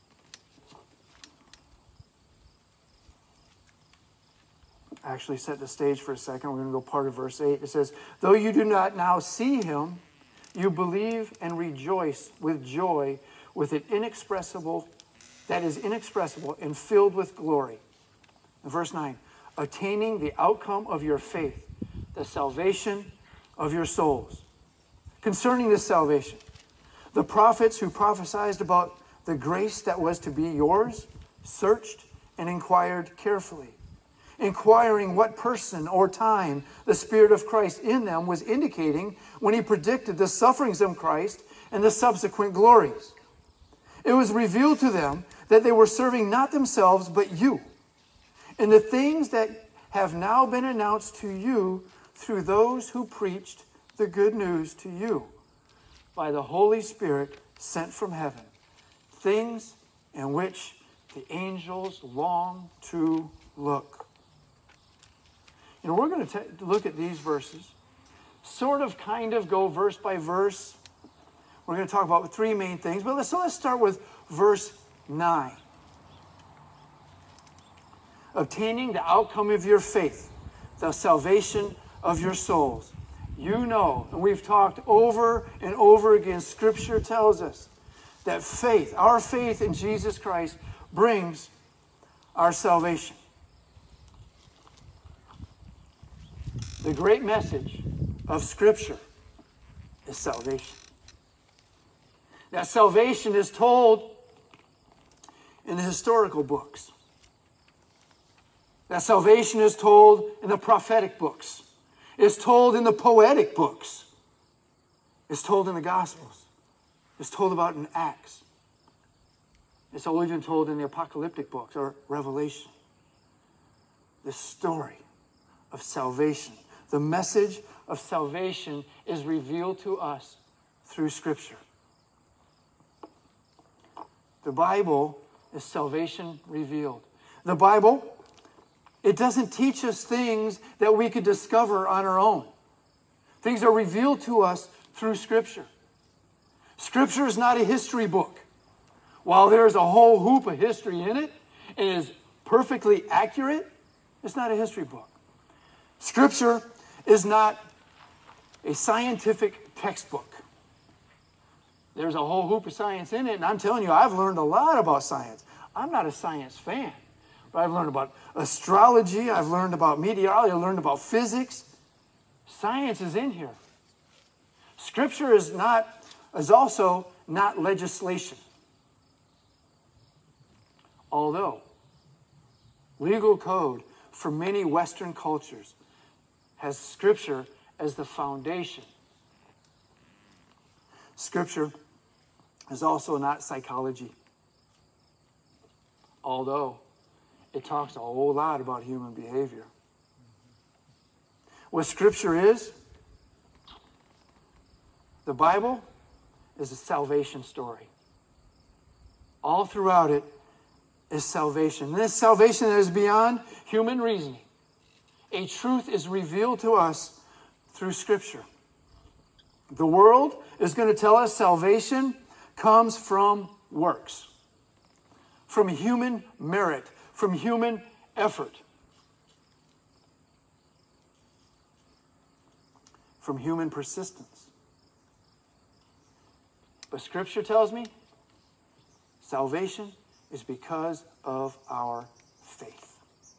[SPEAKER 2] Actually set the stage for a second. We're going to go part of verse eight. It says, though you do not now see him, you believe and rejoice with joy, with an inexpressible, that is inexpressible and filled with glory. And verse nine, attaining the outcome of your faith, the salvation of your souls. Concerning this salvation, the prophets who prophesied about the grace that was to be yours searched and inquired carefully, inquiring what person or time the Spirit of Christ in them was indicating when he predicted the sufferings of Christ and the subsequent glories. It was revealed to them that they were serving not themselves but you, and the things that have now been announced to you through those who preached the good news to you by the Holy Spirit sent from heaven, things in which the angels long to look. You know, we're going to look at these verses, sort of, kind of go verse by verse. We're going to talk about three main things, but let's, so let's start with verse nine. Obtaining the outcome of your faith, the salvation of your souls. You know, and we've talked over and over again, Scripture tells us that faith, our faith in Jesus Christ, brings our salvation. The great message of Scripture is salvation. That salvation is told in the historical books. That salvation is told in the prophetic books. It's told in the poetic books. It's told in the Gospels. It's told about in Acts. It's all even told in the apocalyptic books or Revelation. The story of salvation, the message of salvation is revealed to us through Scripture. The Bible is salvation revealed. The Bible, it doesn't teach us things that we could discover on our own. Things are revealed to us through Scripture. Scripture is not a history book. While there's a whole hoop of history in it and is perfectly accurate, it's not a history book. Scripture is not a scientific textbook. There's a whole hoop of science in it, and I'm telling you, I've learned a lot about science. I'm not a science fan, but I've learned about astrology, I've learned about meteorology, I've learned about physics. Science is in here. Scripture is not, is also not legislation. Although legal code for many Western cultures has Scripture as the foundation. Scripture is also not psychology. Although it talks a whole lot about human behavior. What Scripture is, the Bible is a salvation story. All throughout it is salvation. And this salvation that is beyond human reasoning. A truth is revealed to us through Scripture. The world is going to tell us salvation comes from works, from human merit, from human effort, from human persistence. But Scripture tells me salvation is because of our faith.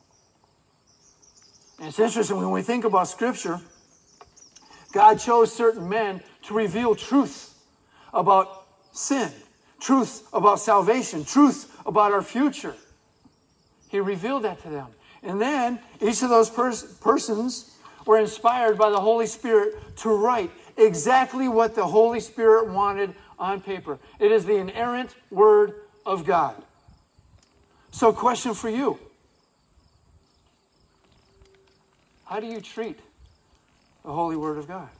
[SPEAKER 2] And it's interesting when we think about Scripture, God chose certain men to reveal truth about sin, truth about salvation, truth about our future. He revealed that to them. And then each of those pers- persons were inspired by the Holy Spirit to write exactly what the Holy Spirit wanted on paper. It is the inerrant Word of God. So, question for you. How do you treat the holy word of God.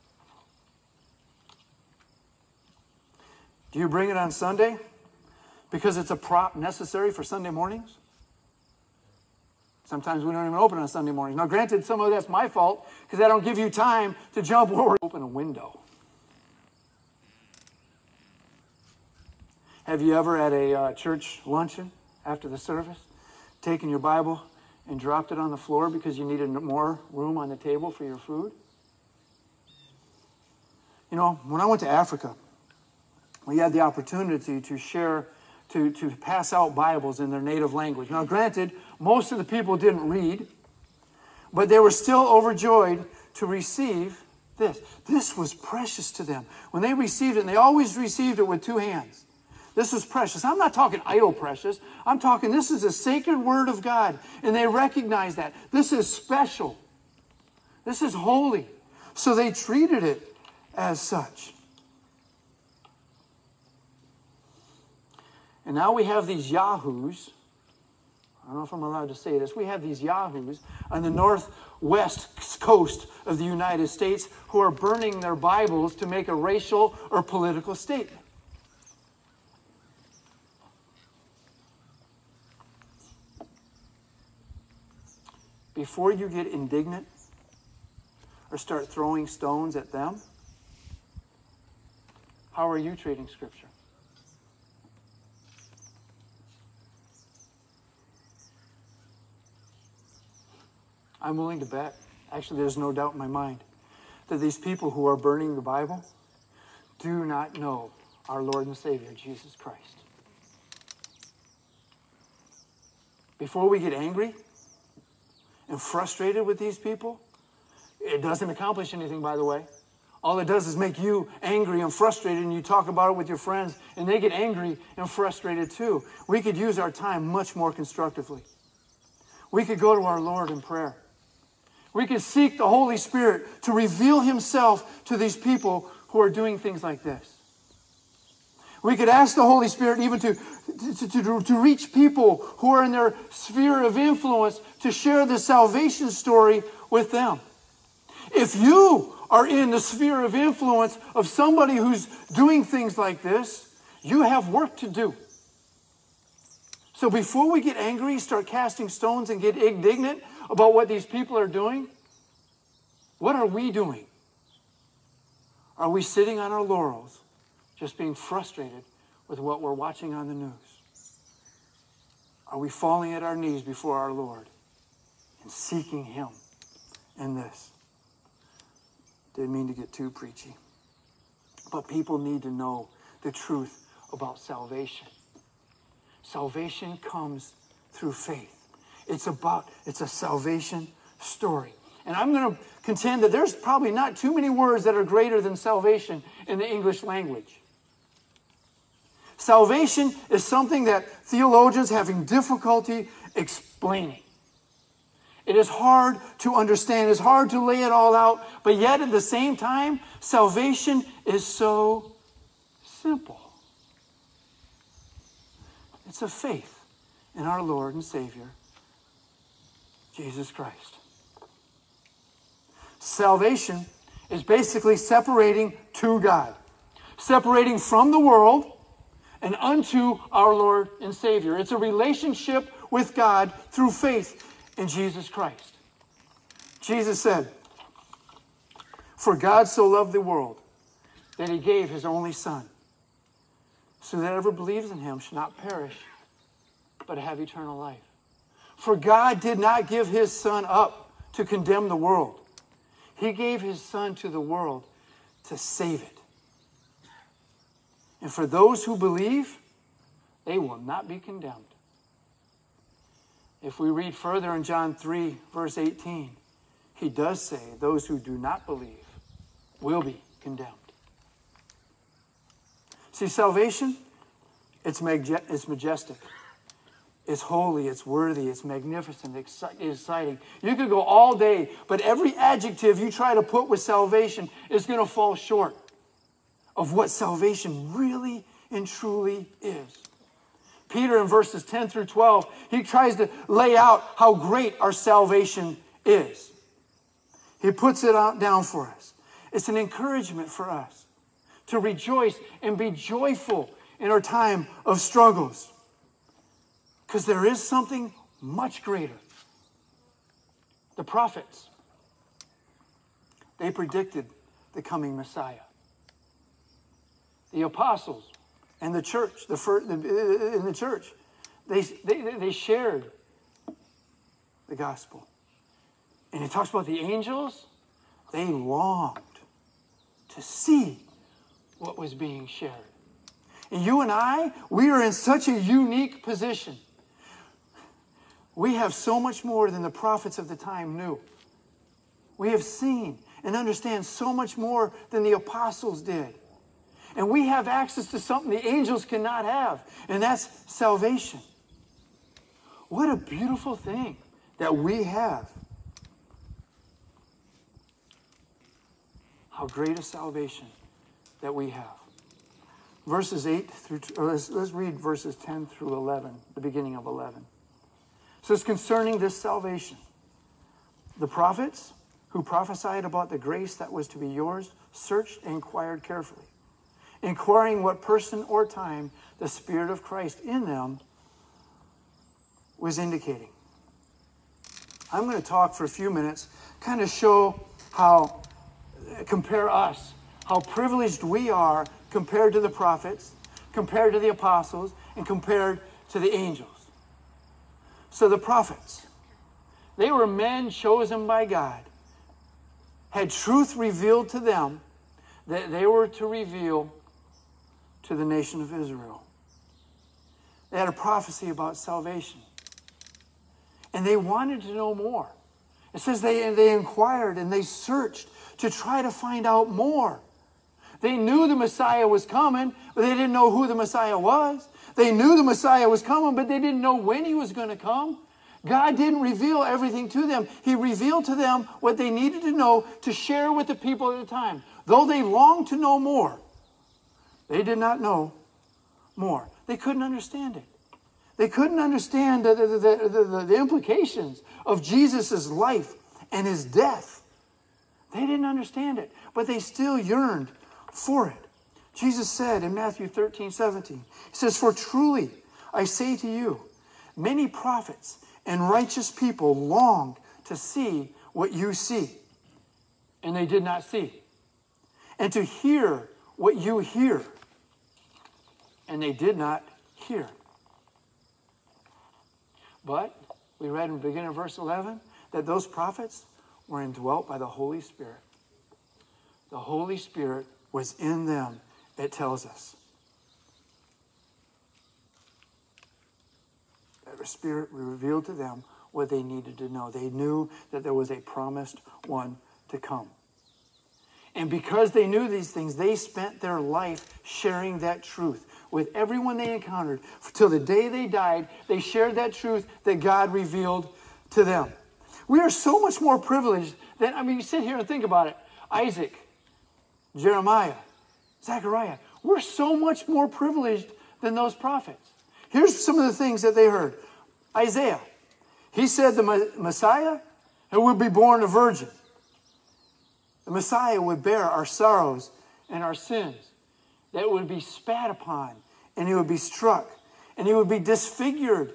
[SPEAKER 2] Do you bring it on Sunday because it's a prop necessary for Sunday mornings? Sometimes we don't even open on Sunday mornings. Now, granted, some of that's my fault because I don't give you time to jump or open a window. Have you ever at a uh, church luncheon after the service taken your Bible and dropped it on the floor because you needed more room on the table for your food? You know, when I went to Africa, we had the opportunity to share, to, to pass out Bibles in their native language. Now, granted, most of the people didn't read, but they were still overjoyed to receive this. This was precious to them. When they received it, and they always received it with two hands. This was precious. I'm not talking idle precious. I'm talking this is a sacred word of God, and they recognize that. This is special. This is holy. So they treated it as such. And now we have these yahoos. I don't know if I'm allowed to say this. We have these yahoos on the northwest coast of the United States who are burning their Bibles to make a racial or political statement. Before you get indignant or start throwing stones at them, how are you treating Scripture? I'm willing to bet, actually there's no doubt in my mind, that these people who are burning the Bible do not know our Lord and Savior, Jesus Christ. Before we get angry and frustrated with these people, it doesn't accomplish anything, by the way. All it does is make you angry and frustrated, and you talk about it with your friends, and they get angry and frustrated too. We could use our time much more constructively. We could go to our Lord in prayer. We could seek the Holy Spirit to reveal Himself to these people who are doing things like this. We could ask the Holy Spirit even to, to, to, to reach people who are in their sphere of influence to share the salvation story with them. If you are in the sphere of influence of somebody who's doing things like this, you have work to do. So before we get angry, start casting stones and get indignant about what these people are doing, what are we doing? Are we sitting on our laurels, just being frustrated with what we're watching on the news? Are we falling at our knees before our Lord and seeking Him in this? Didn't mean to get too preachy. But people need to know the truth about salvation. Salvation comes through faith. It's about, it's a salvation story. And I'm going to contend that there's probably not too many words that are greater than salvation in the English language. Salvation is something that theologians are having difficulty explaining. It is hard to understand. It's hard to lay it all out. But yet at the same time, salvation is so simple. It's a faith in our Lord and Savior, Jesus Christ. Salvation is basically separating to God. Separating from the world and unto our Lord and Savior. It's a relationship with God through faith in Jesus Christ. Jesus said, "For God so loved the world that He gave His only Son, so that whoever believes in Him should not perish, but have eternal life. For God did not give His Son up to condemn the world. He gave His Son to the world to save it. And for those who believe, they will not be condemned." If we read further in John three, verse eighteen, He does say those who do not believe will be condemned. See, salvation, it's, mag- it's majestic. It's holy, it's worthy, it's magnificent, it's exciting. You could go all day, but every adjective you try to put with salvation is going to fall short of what salvation really and truly is. Peter in verses ten through twelve, he tries to lay out how great our salvation is. He puts it out down for us. It's an encouragement for us to rejoice and be joyful in our time of struggles. Because there is something much greater. The prophets, they predicted the coming Messiah. The apostles and the church, the first, in the church, they, they, they shared the gospel. And it talks about the angels. They longed to see what was being shared. And you and I, we are in such a unique position. We have so much more than the prophets of the time knew. We have seen and understand so much more than the apostles did. And we have access to something the angels cannot have, and that's salvation. What a beautiful thing that we have. How great a salvation that we have. Verses eight through, or let's, let's read verses ten through eleven, the beginning of eleven. It says, concerning this salvation, the prophets who prophesied about the grace that was to be yours searched and inquired carefully, inquiring what person or time the Spirit of Christ in them was indicating. I'm going to talk for a few minutes, kind of show how, compare us, how privileged we are compared to the prophets, compared to the apostles, and compared to the angels. So the prophets, they were men chosen by God, had truth revealed to them that they were to reveal to the nation of Israel. They had a prophecy about salvation. And they wanted to know more. It says they, they inquired and they searched to try to find out more. They knew the Messiah was coming, but they didn't know who the Messiah was. They knew the Messiah was coming, but they didn't know when he was going to come. God didn't reveal everything to them. He revealed to them what they needed to know to share with the people at the time. Though they longed to know more, they did not know more. They couldn't understand it. They couldn't understand the, the, the, the, the implications of Jesus' life and his death. They didn't understand it, but they still yearned for it. Jesus said in Matthew thirteen, seventeen, he says, for truly I say to you, many prophets and righteous people longed to see what you see, and they did not see, and to hear what you hear, and they did not hear. But we read in the beginning of verse eleven that those prophets were indwelt by the Holy Spirit. The Holy Spirit was in them, it tells us. That the Spirit revealed to them what they needed to know. They knew that there was a promised one to come. And because they knew these things, they spent their life sharing that truth with everyone they encountered. Till the day they died, they shared that truth that God revealed to them. We are so much more privileged than, I mean, you sit here and think about it. Isaac, Jeremiah, Zechariah. We're so much more privileged than those prophets. Here's some of the things that they heard. Isaiah, he said the Messiah would be born a virgin. The Messiah would bear our sorrows and our sins. That would be spat upon, and he would be struck, and he would be disfigured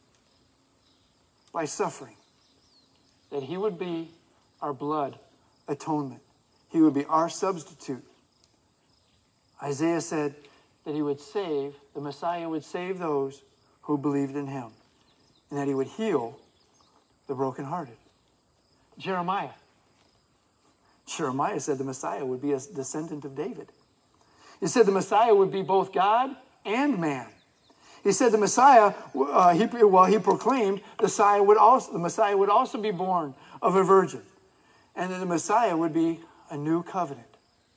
[SPEAKER 2] by suffering. That he would be our blood atonement. He would be our substitute. Isaiah said that he would save, the Messiah would save those who believed in him, and that he would heal the brokenhearted. Jeremiah. Jeremiah said the Messiah would be a descendant of David. He said the Messiah would be both God and man. He said the Messiah, uh, he, well, he proclaimed the Messiah, would also, the Messiah would also be born of a virgin. And that the Messiah would be a new covenant.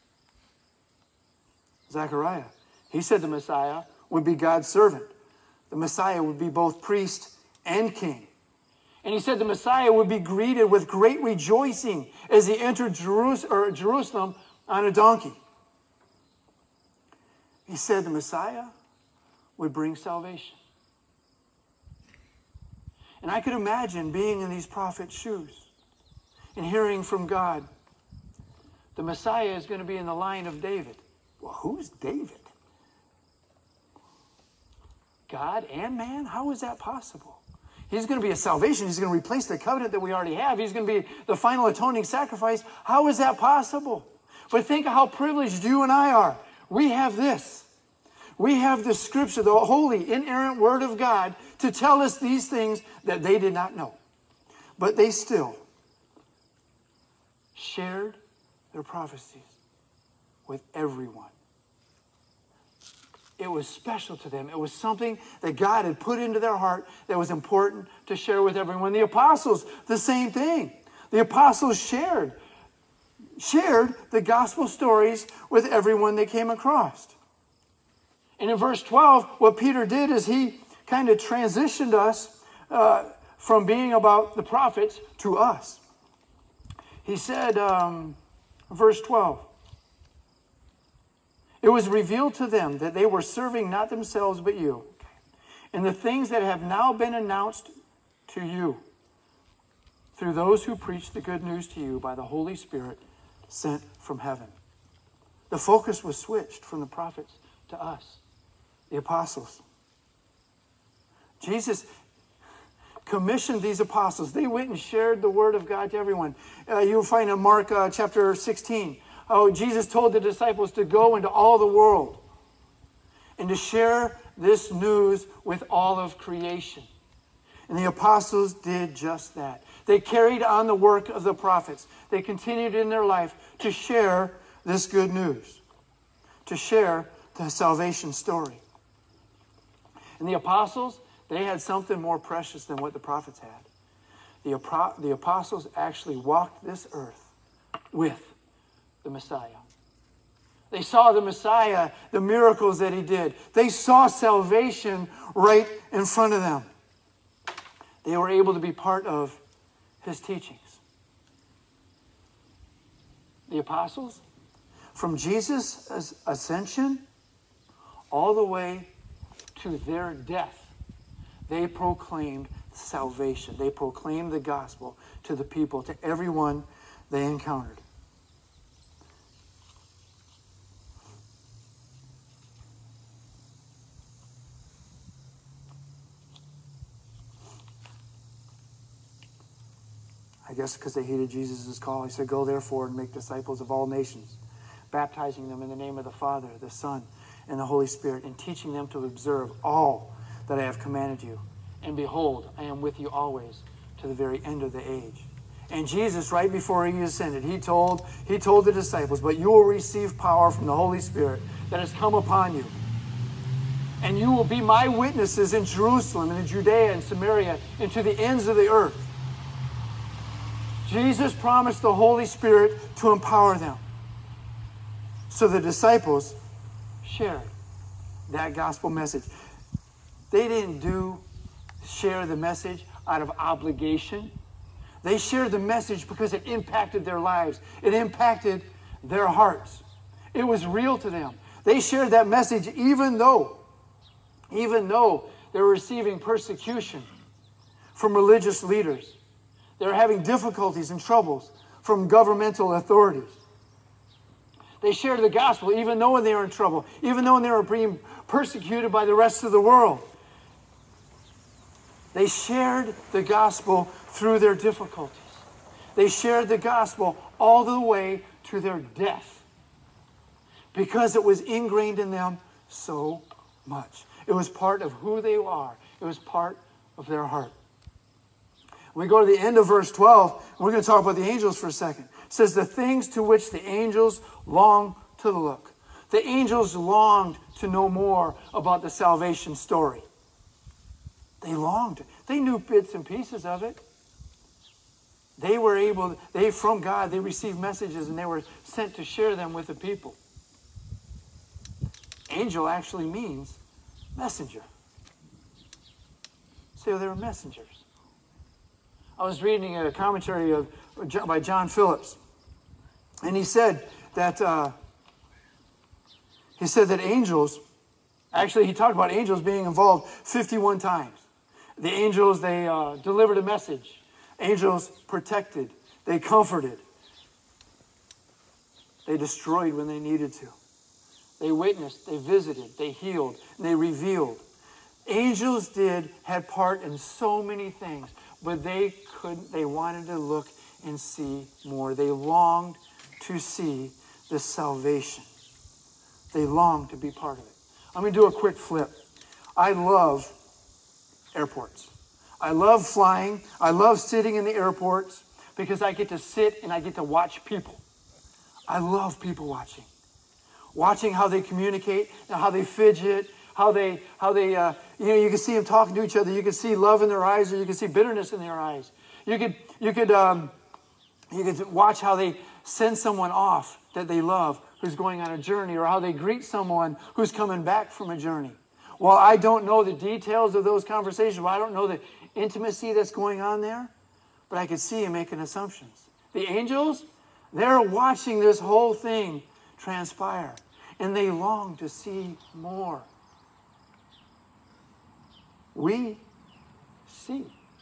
[SPEAKER 2] Zechariah, he said the Messiah would be God's servant. The Messiah would be both priest and king. And he said the Messiah would be greeted with great rejoicing as he entered Jerusalem on a donkey. He said the Messiah would bring salvation. And I could imagine being in these prophets' shoes. and hearing from God. The Messiah is going to be in the line of David. Well, who's David? God and man? How is that possible? He's going to be a salvation. He's going to replace the covenant that we already have. He's going to be the final atoning sacrifice. How is that possible? But think of how privileged you and I are. We have this. We have the Scripture, the holy, inerrant Word of God, to tell us these things that they did not know. But they still shared their prophecies with everyone. It was special to them. It was something that God had put into their heart that was important to share with everyone. The apostles, the same thing. The apostles shared, shared the gospel stories with everyone they came across. And in verse twelve, what Peter did is he kind of transitioned us uh, from being about the prophets to us. He said, um, verse twelve, it was revealed to them that they were serving not themselves but you, and the things that have now been announced to you through those who preach the good news to you by the Holy Spirit sent from heaven. The focus was switched from the prophets to us, the apostles. Jesus commissioned these apostles. They went and shared the word of God to everyone. Uh, you'll find in Mark uh, chapter sixteen, how Jesus told the disciples to go into all the world and to share this news with all of creation. And the apostles did just that. They carried on the work of the prophets. They continued in their life to share this good news, to share the salvation story. And the apostles, they had something more precious than what the prophets had. The, the apostles actually walked this earth with the Messiah. They saw the Messiah, the miracles that he did. They saw salvation right in front of them. They were able to be part of his teachings. The apostles, from Jesus' ascension all the way to their death, they proclaimed salvation. They proclaimed the gospel to the people, to everyone they encountered. I guess because they hated Jesus' call, he said, go therefore and make disciples of all nations, baptizing them in the name of the Father, the Son, and the Holy Spirit, and teaching them to observe all that I have commanded you. And behold, I am with you always to the very end of the age. And Jesus, right before he ascended, he told, he told the disciples, but you will receive power from the Holy Spirit that has come upon you. And you will be my witnesses in Jerusalem and in Judea and Samaria and to the ends of the earth. Jesus promised the Holy Spirit to empower them. So the disciples shared that gospel message. They didn't do share the message out of obligation. They shared the message because it impacted their lives. It impacted their hearts. It was real to them. They shared that message even though, even though they were receiving persecution from religious leaders. They were having difficulties and troubles from governmental authorities. They shared the gospel even though they were in trouble, even though they were being persecuted by the rest of the world. They shared the gospel through their difficulties. They shared the gospel all the way to their death because it was ingrained in them so much. It was part of who they are. It was part of their heart. When we go to the end of verse twelve, we're going to talk about the angels for a second. It says, the things to which the angels long to look. The angels longed to know more about the salvation story. They longed. They knew bits and pieces of it. They were able, they from God, they received messages and they were sent to share them with the people. Angel actually means messenger. So they were messengers. I was reading a commentary of by John Phillips, and he said that uh, he said that angels, actually he talked about angels being involved fifty-one times. The angels, they uh, delivered a message. Angels protected. They comforted. They destroyed when they needed to. They witnessed, they visited, they healed, and they revealed. Angels did, had part in so many things, but they couldn't, they wanted to look and see more. They longed to see the salvation. They longed to be part of it. I'm going to do a quick flip. I love airports. I love flying. I love sitting in the airports because I get to sit and I get to watch people. I love people watching. Watching how they communicate, how they fidget, how they, how they, uh, you know, you can see them talking to each other. You can see love in their eyes, or you can see bitterness in their eyes. You could, you could, um, you could watch how they send someone off that they love who's going on a journey, or how they greet someone who's coming back from a journey. Well, I don't know the details of those conversations. Well, I don't know the intimacy that's going on there, but I could see him making assumptions. The angels, they're watching this whole thing transpire, and they long to see more. We see.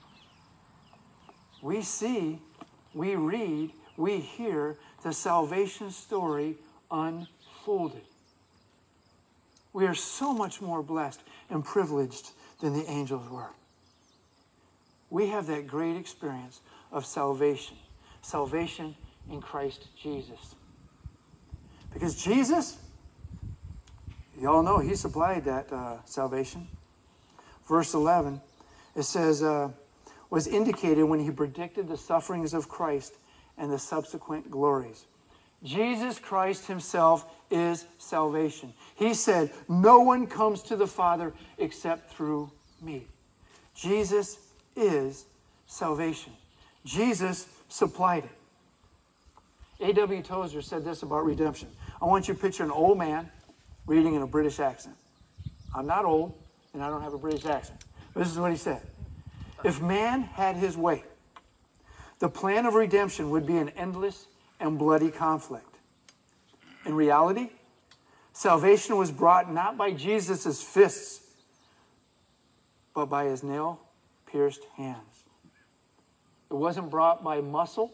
[SPEAKER 2] We see, we read, we hear the salvation story unfolded. We are so much more blessed and privileged than the angels were. We have that great experience of salvation. Salvation in Christ Jesus. Because Jesus, you all know, he supplied that uh, salvation. Verse eleven, it says, uh, was indicated when he predicted the sufferings of Christ and the subsequent glories. Jesus Christ himself is salvation. He said, no one comes to the Father except through me. Jesus is salvation. Jesus supplied it. A W Tozer said this about redemption. I want you to picture an old man reading in a British accent. I'm not old, and I don't have a British accent. But this is what he said. If man had his way, the plan of redemption would be an endless and bloody conflict. In reality, salvation was brought not by Jesus' fists, but by his nail-pierced hands. It wasn't brought by muscle,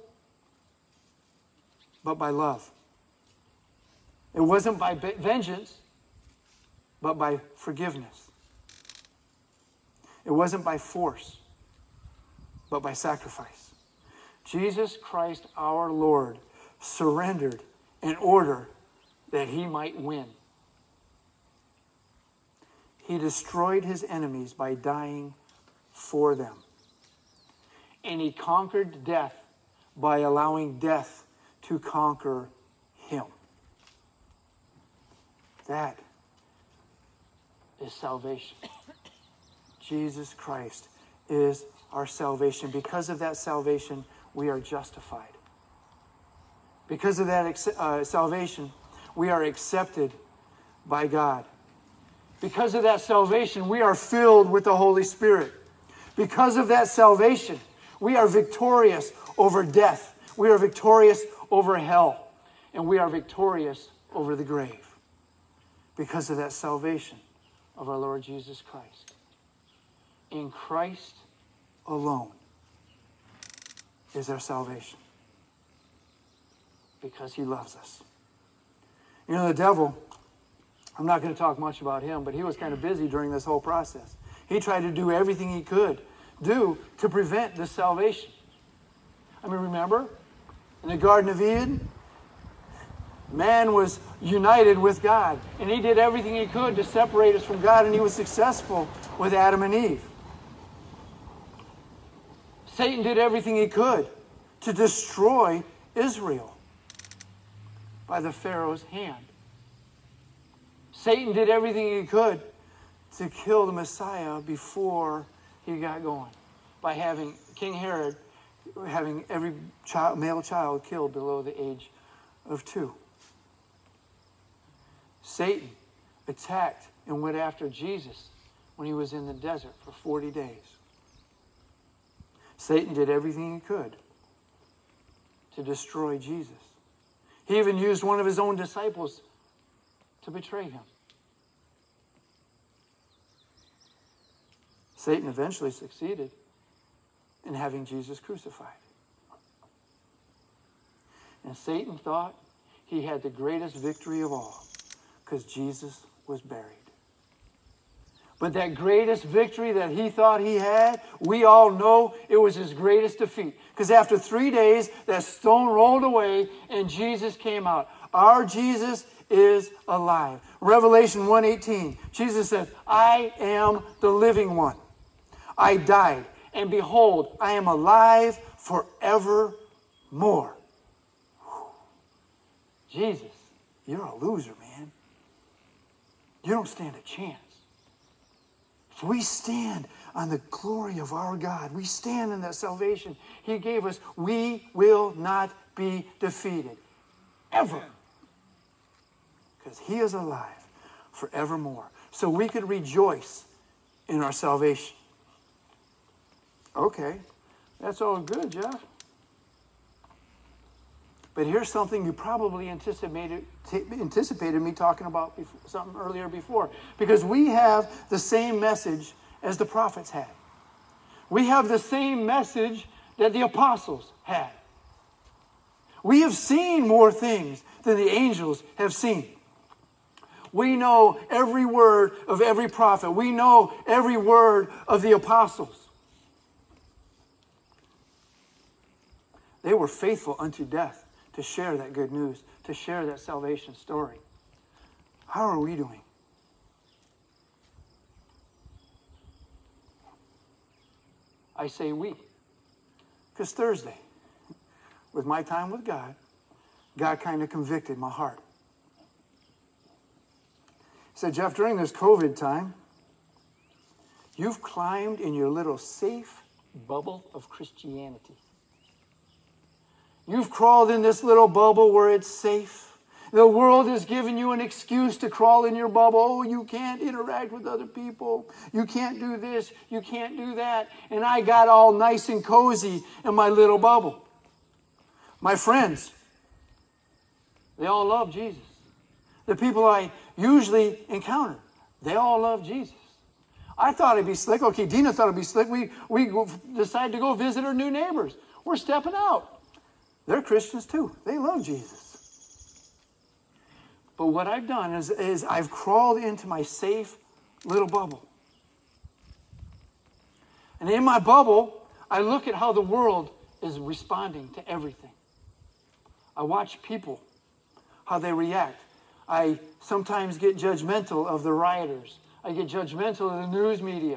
[SPEAKER 2] but by love. It wasn't by vengeance, but by forgiveness. It wasn't by force, but by sacrifice. Jesus Christ our Lord surrendered in order that he might win. He destroyed his enemies by dying for them. And he conquered death by allowing death to conquer him. That is salvation. Jesus Christ is our salvation. Because of that salvation, we are justified. Because of that uh, salvation, we are accepted by God. Because of that salvation, we are filled with the Holy Spirit. Because of that salvation, we are victorious over death. We are victorious over hell. And we are victorious over the grave. Because of that salvation of our Lord Jesus Christ. In Christ alone is our salvation. Because he loves us. You know, the devil, I'm not going to talk much about him, but he was kind of busy during this whole process. He tried to do everything he could do to prevent this salvation. I mean, remember, in the Garden of Eden, man was united with God, and he did everything he could to separate us from God, and he was successful with Adam and Eve. Satan did everything he could to destroy Israel by the Pharaoh's hand. Satan did everything he could to kill the Messiah before he got going by having King Herod having every child, male child killed below the age of two. Satan attacked and went after Jesus when he was in the desert for forty days. Satan did everything he could to destroy Jesus. He even used one of his own disciples to betray him. Satan eventually succeeded in having Jesus crucified. And Satan thought he had the greatest victory of all because Jesus was buried. But that greatest victory that he thought he had, we all know it was his greatest defeat. Because after three days, that stone rolled away and Jesus came out. Our Jesus is alive. Revelation one eighteen, Jesus says, I am the living one. I died, and behold, I am alive forevermore. Jesus, you're a loser, man. You don't stand a chance. If we stand on the glory of our God, we stand in that salvation he gave us, we will not be defeated. Ever. Because he is alive forevermore. So we could rejoice in our salvation. Okay, that's all good, Jeff. But here's something you probably anticipated, anticipated me talking about before, something earlier before. Because we have the same message as the prophets had. We have the same message that the apostles had. We have seen more things than the angels have seen. We know every word of every prophet. We know every word of the apostles. They were faithful unto death to share that good news, to share that salvation story. How are we doing? I say we. Because Thursday, with my time with God, God kind of convicted my heart. He said, Jeff, during this COVID time, you've climbed in your little safe bubble of Christianity. You've crawled in this little bubble where it's safe. The world has given you an excuse to crawl in your bubble. Oh, you can't interact with other people. You can't do this. You can't do that. And I got all nice and cozy in my little bubble. My friends, they all love Jesus. The people I usually encounter, they all love Jesus. I thought it'd be slick. Okay, Dina thought it'd be slick. We, we decided to go visit our new neighbors. We're stepping out. They're Christians too. They love Jesus. But what I've done is, is I've crawled into my safe little bubble. And in my bubble, I look at how the world is responding to everything. I watch people, how they react. I sometimes get judgmental of the rioters. I get judgmental of the news media.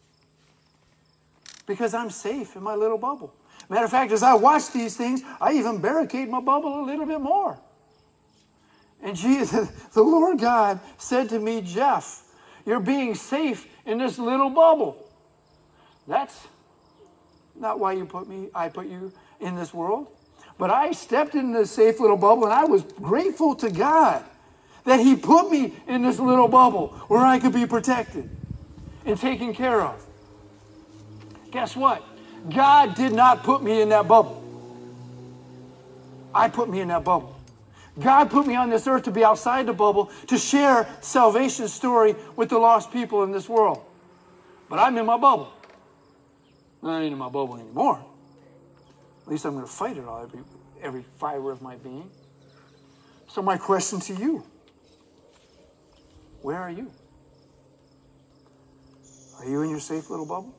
[SPEAKER 2] Because I'm safe in my little bubble. Matter of fact, as I watch these things, I even barricade my bubble a little bit more. And Jesus, the Lord God said to me, Jeff, you're being safe in this little bubble. That's not why you put me, I put you in this world. But I stepped in this safe little bubble, and I was grateful to God that he put me in this little bubble where I could be protected and taken care of. Guess what? God did not put me in that bubble. I put me in that bubble. God put me on this earth to be outside the bubble, to share salvation's story with the lost people in this world. But I'm in my bubble. I ain't in my bubble anymore. At least I'm going to fight it all, every, every fiber of my being. So my question to you, where are you? Are you in your safe little bubble?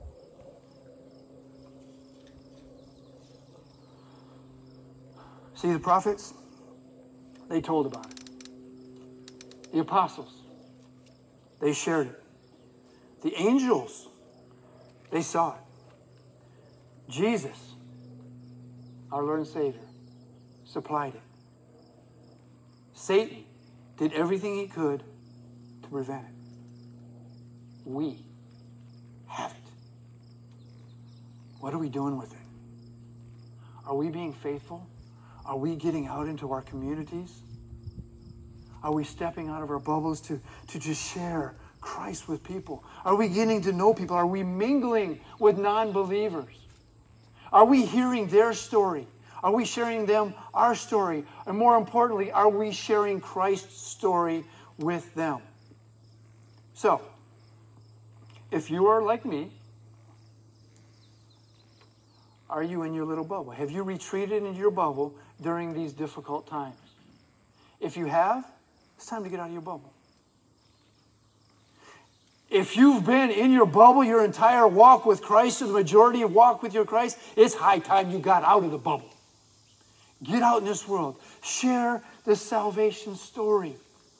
[SPEAKER 2] See, the prophets, they told about it. The apostles, they shared it. The angels, they saw it. Jesus, our Lord and Savior, supplied it. Satan did everything he could to prevent it. We have it. What are we doing with it? Are we being faithful? Are we getting out into our communities? Are we stepping out of our bubbles to, to just share Christ with people? Are we getting to know people? Are we mingling with non-believers? Are we hearing their story? Are we sharing them our story? And more importantly, are we sharing Christ's story with them? So, if you are like me, Are you in your little bubble? Have you retreated into your bubble during these difficult times? If you have, it's time to get out of your bubble. If you've been in your bubble your entire walk with Christ, or the majority of walk with your Christ, it's high time you got out of the bubble. Get out in this world. Share the salvation story.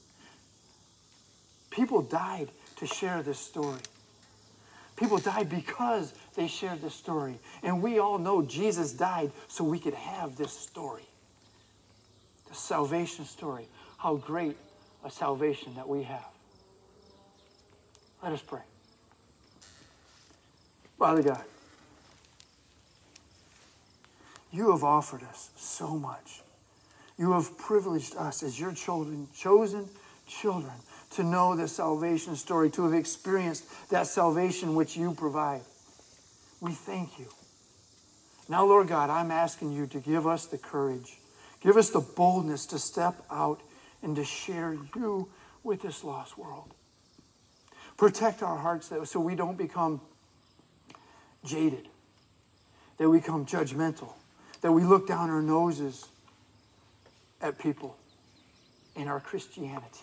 [SPEAKER 2] People died to share this story. People died because they shared this story. And we all know Jesus died so we could have this story. The salvation story. How great a salvation that we have. Let us pray. Father God, you have offered us so much. You have privileged us as your children, chosen children, to know the salvation story, to have experienced that salvation which you provide. We thank you. Now, Lord God, I'm asking you to give us the courage, give us the boldness to step out and to share you with this lost world. Protect our hearts so we don't become jaded, that we become judgmental, that we look down our noses at people in our Christianity.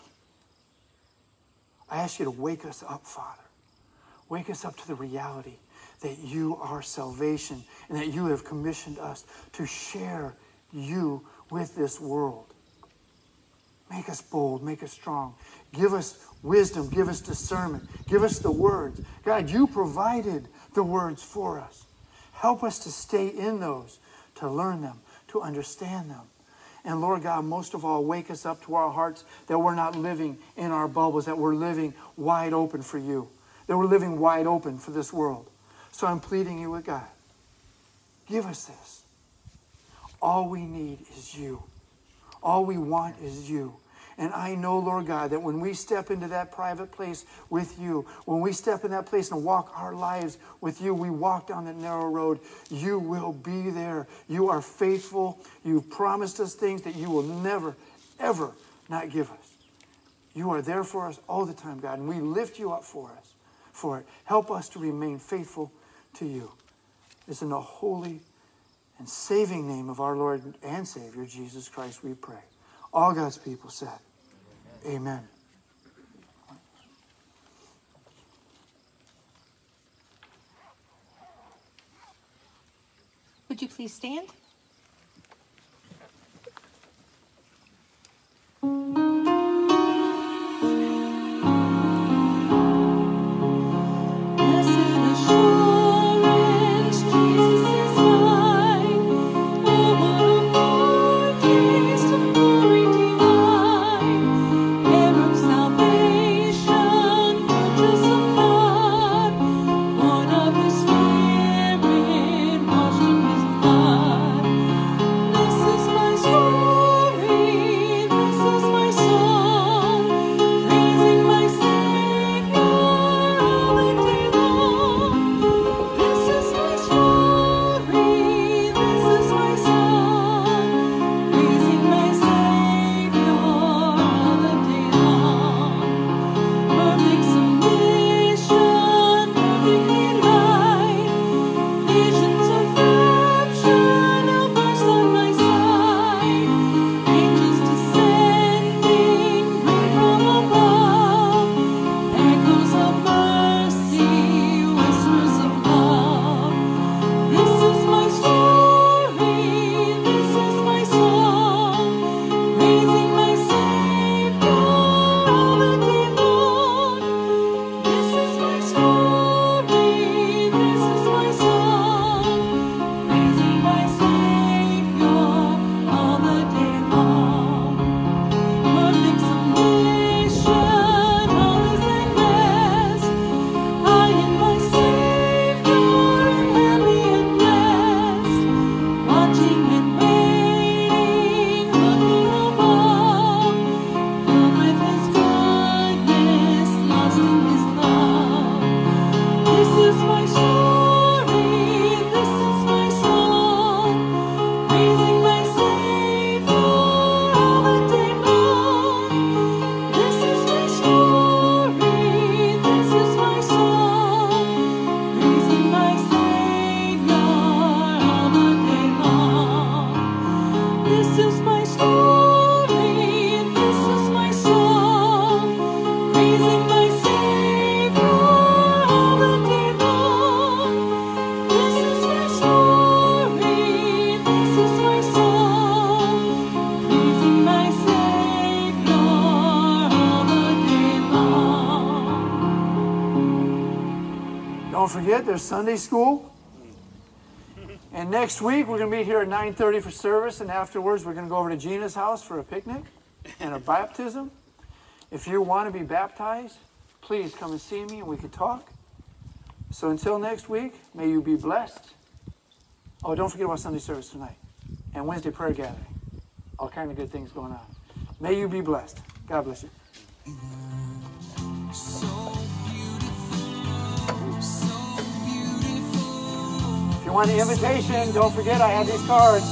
[SPEAKER 2] I ask you to wake us up, Father. Wake us up to the reality that you are salvation and that you have commissioned us to share you with this world. Make us bold, make us strong. Give us wisdom, give us discernment, give us the words. God, you provided the words for us. Help us to stay in those, to learn them, to understand them. And Lord God, most of all, wake us up to our hearts that we're not living in our bubbles, that we're living wide open for you, that we're living wide open for this world. So I'm pleading you with God. Give us this. All we need is you. All we want is you. And I know, Lord God, that when we step into that private place with you, when we step in that place and walk our lives with you, we walk down that narrow road, you will be there. You are faithful. You've promised us things that you will never, ever not give us. You are there for us all the time, God, and we lift you up for us, for it. Help us to remain faithful to you. It's in the holy and saving name of our Lord and Savior, Jesus Christ, we pray. All God's people said, amen.
[SPEAKER 3] Would you please stand?
[SPEAKER 12] One of his spirit washed in his blood.
[SPEAKER 2] Don't forget, there's Sunday school. And next week, we're going to meet here at nine thirty for service, and afterwards, we're going to go over to Gina's house for a picnic and a baptism. If you want to be baptized, please come and see me, and we can talk. So until next week, may you be blessed. Oh, don't forget about Sunday service tonight and Wednesday prayer gathering. All kind of good things going on. May you be blessed. God bless you. If you want the invitation, don't forget I have these cards.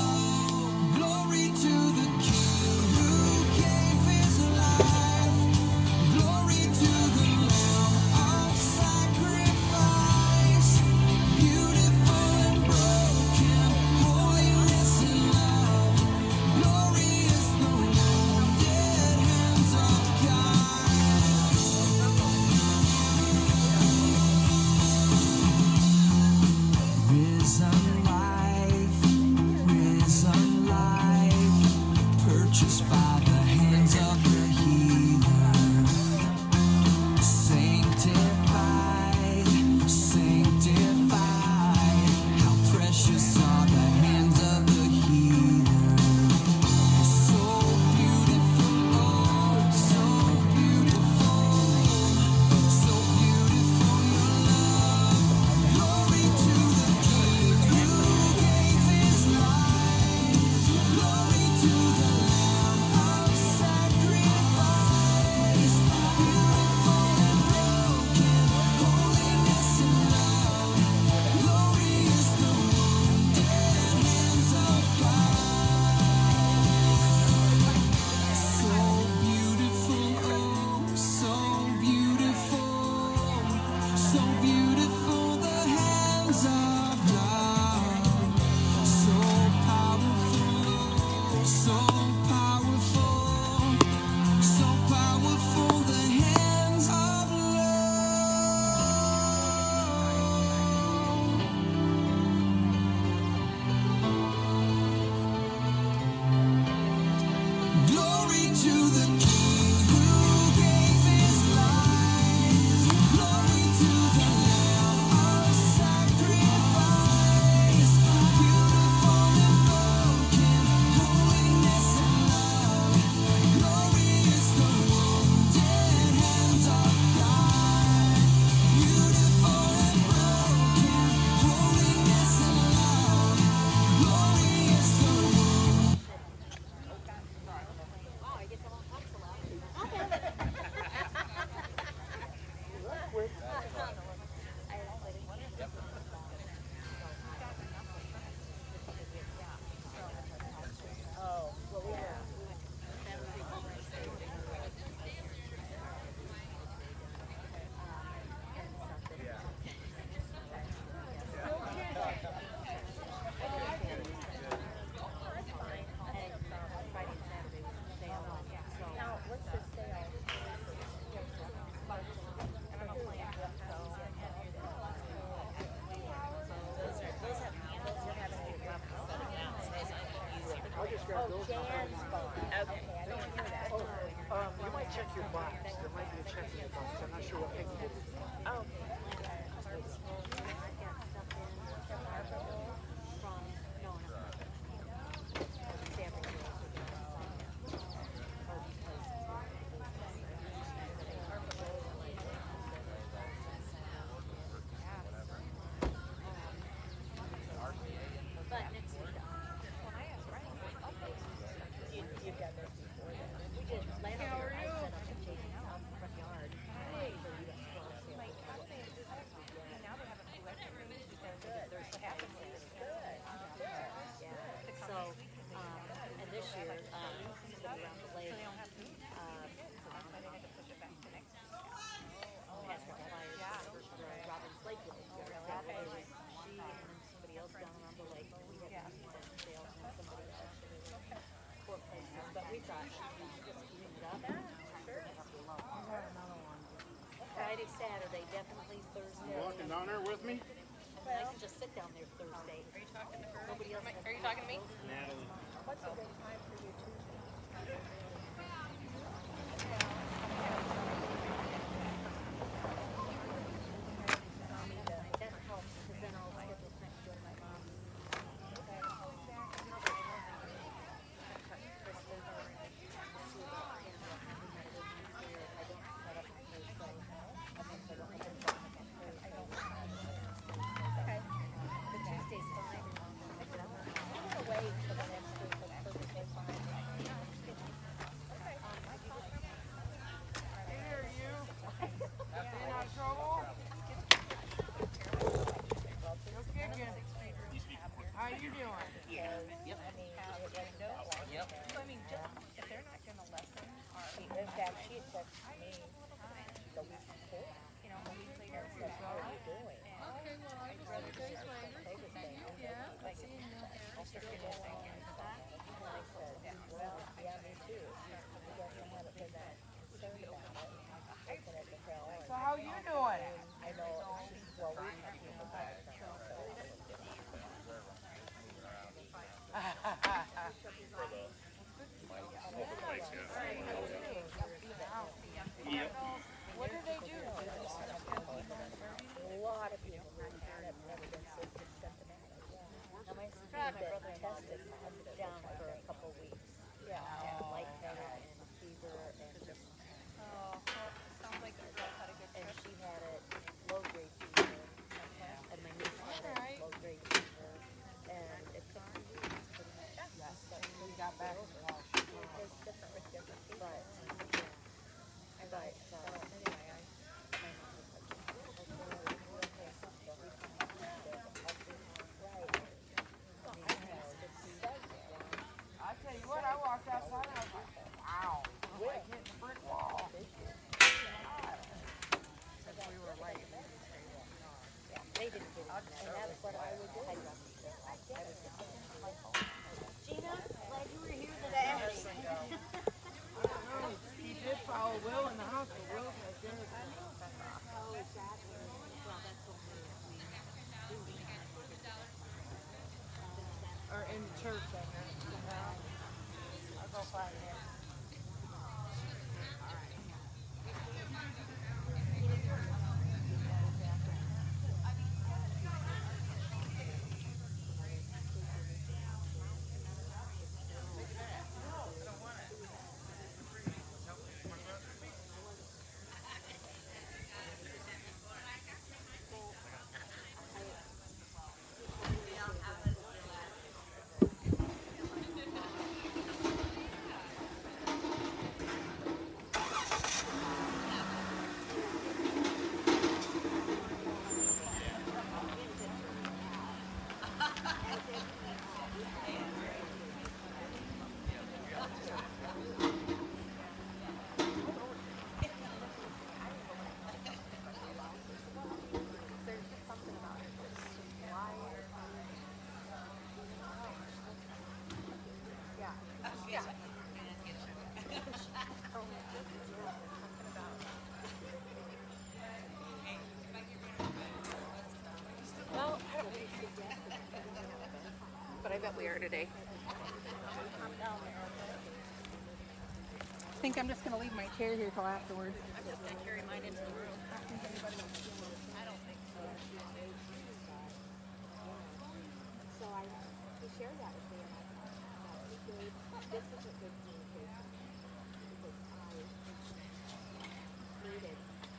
[SPEAKER 12] Friday, Saturday, definitely Thursday.
[SPEAKER 13] You walking down there with me?
[SPEAKER 12] Well, I can just sit down there Thursday. Are you talking to her? Nobody else. Are you talking to me?
[SPEAKER 13] Natalie.
[SPEAKER 12] What's a good time for you Tuesday? That's
[SPEAKER 13] So how you doing? I know. Well, we What do they do? A lot of people have never been symptomatic. Now my brother tested down for a couple weeks. Yeah. And lightheaded and fever and just. Oh, sounds like your girl had a good trip. And she had it low grade fever. And my niece had it low grade fever. And it took two weeks pretty much. Yes. We got back. It's different with different people. But, yeah. But, so anyway, I. My mom was like, I tell you what, I walked outside and I was like, wow, I'm like hitting the brick wall. Since we were late, they didn't stay long. Yeah, they didn't get it. And that's what I would do. Gina, glad you were here today. He did follow Will in the hospital. Will has been with him. Oh, exactly. Well, that's what we or in the church, I guess. I'll go find him. Well, I don't but I bet we are today.
[SPEAKER 3] I think I'm just going to leave my chair here till afterwards.
[SPEAKER 13] I'm just going to carry mine into the room. I don't think so. So I, he shared that with me, and I thought, he gave, this is a good communication, because I needed,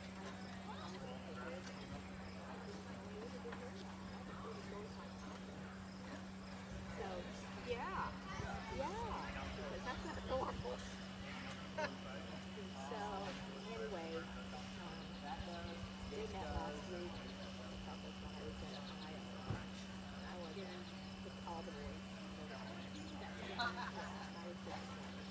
[SPEAKER 13] so, yeah, yeah, because that's not adorable. So, anyway, um, we met last week, a couple of guys in Ohio. I was with all the boys. I was just,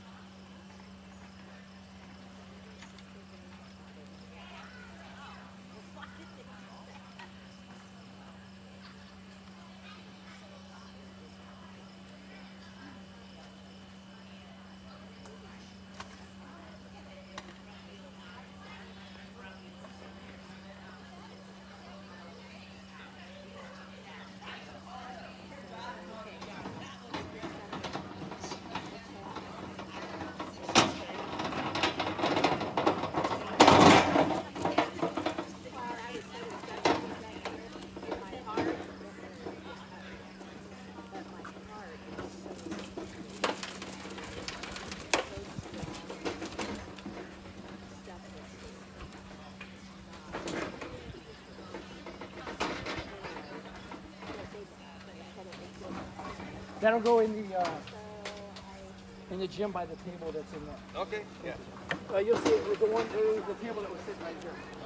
[SPEAKER 2] That'll go in the uh, in the gym by the table that's in there.
[SPEAKER 14] Okay, yeah.
[SPEAKER 2] Uh, you'll see it with the one, the table that was sitting right here.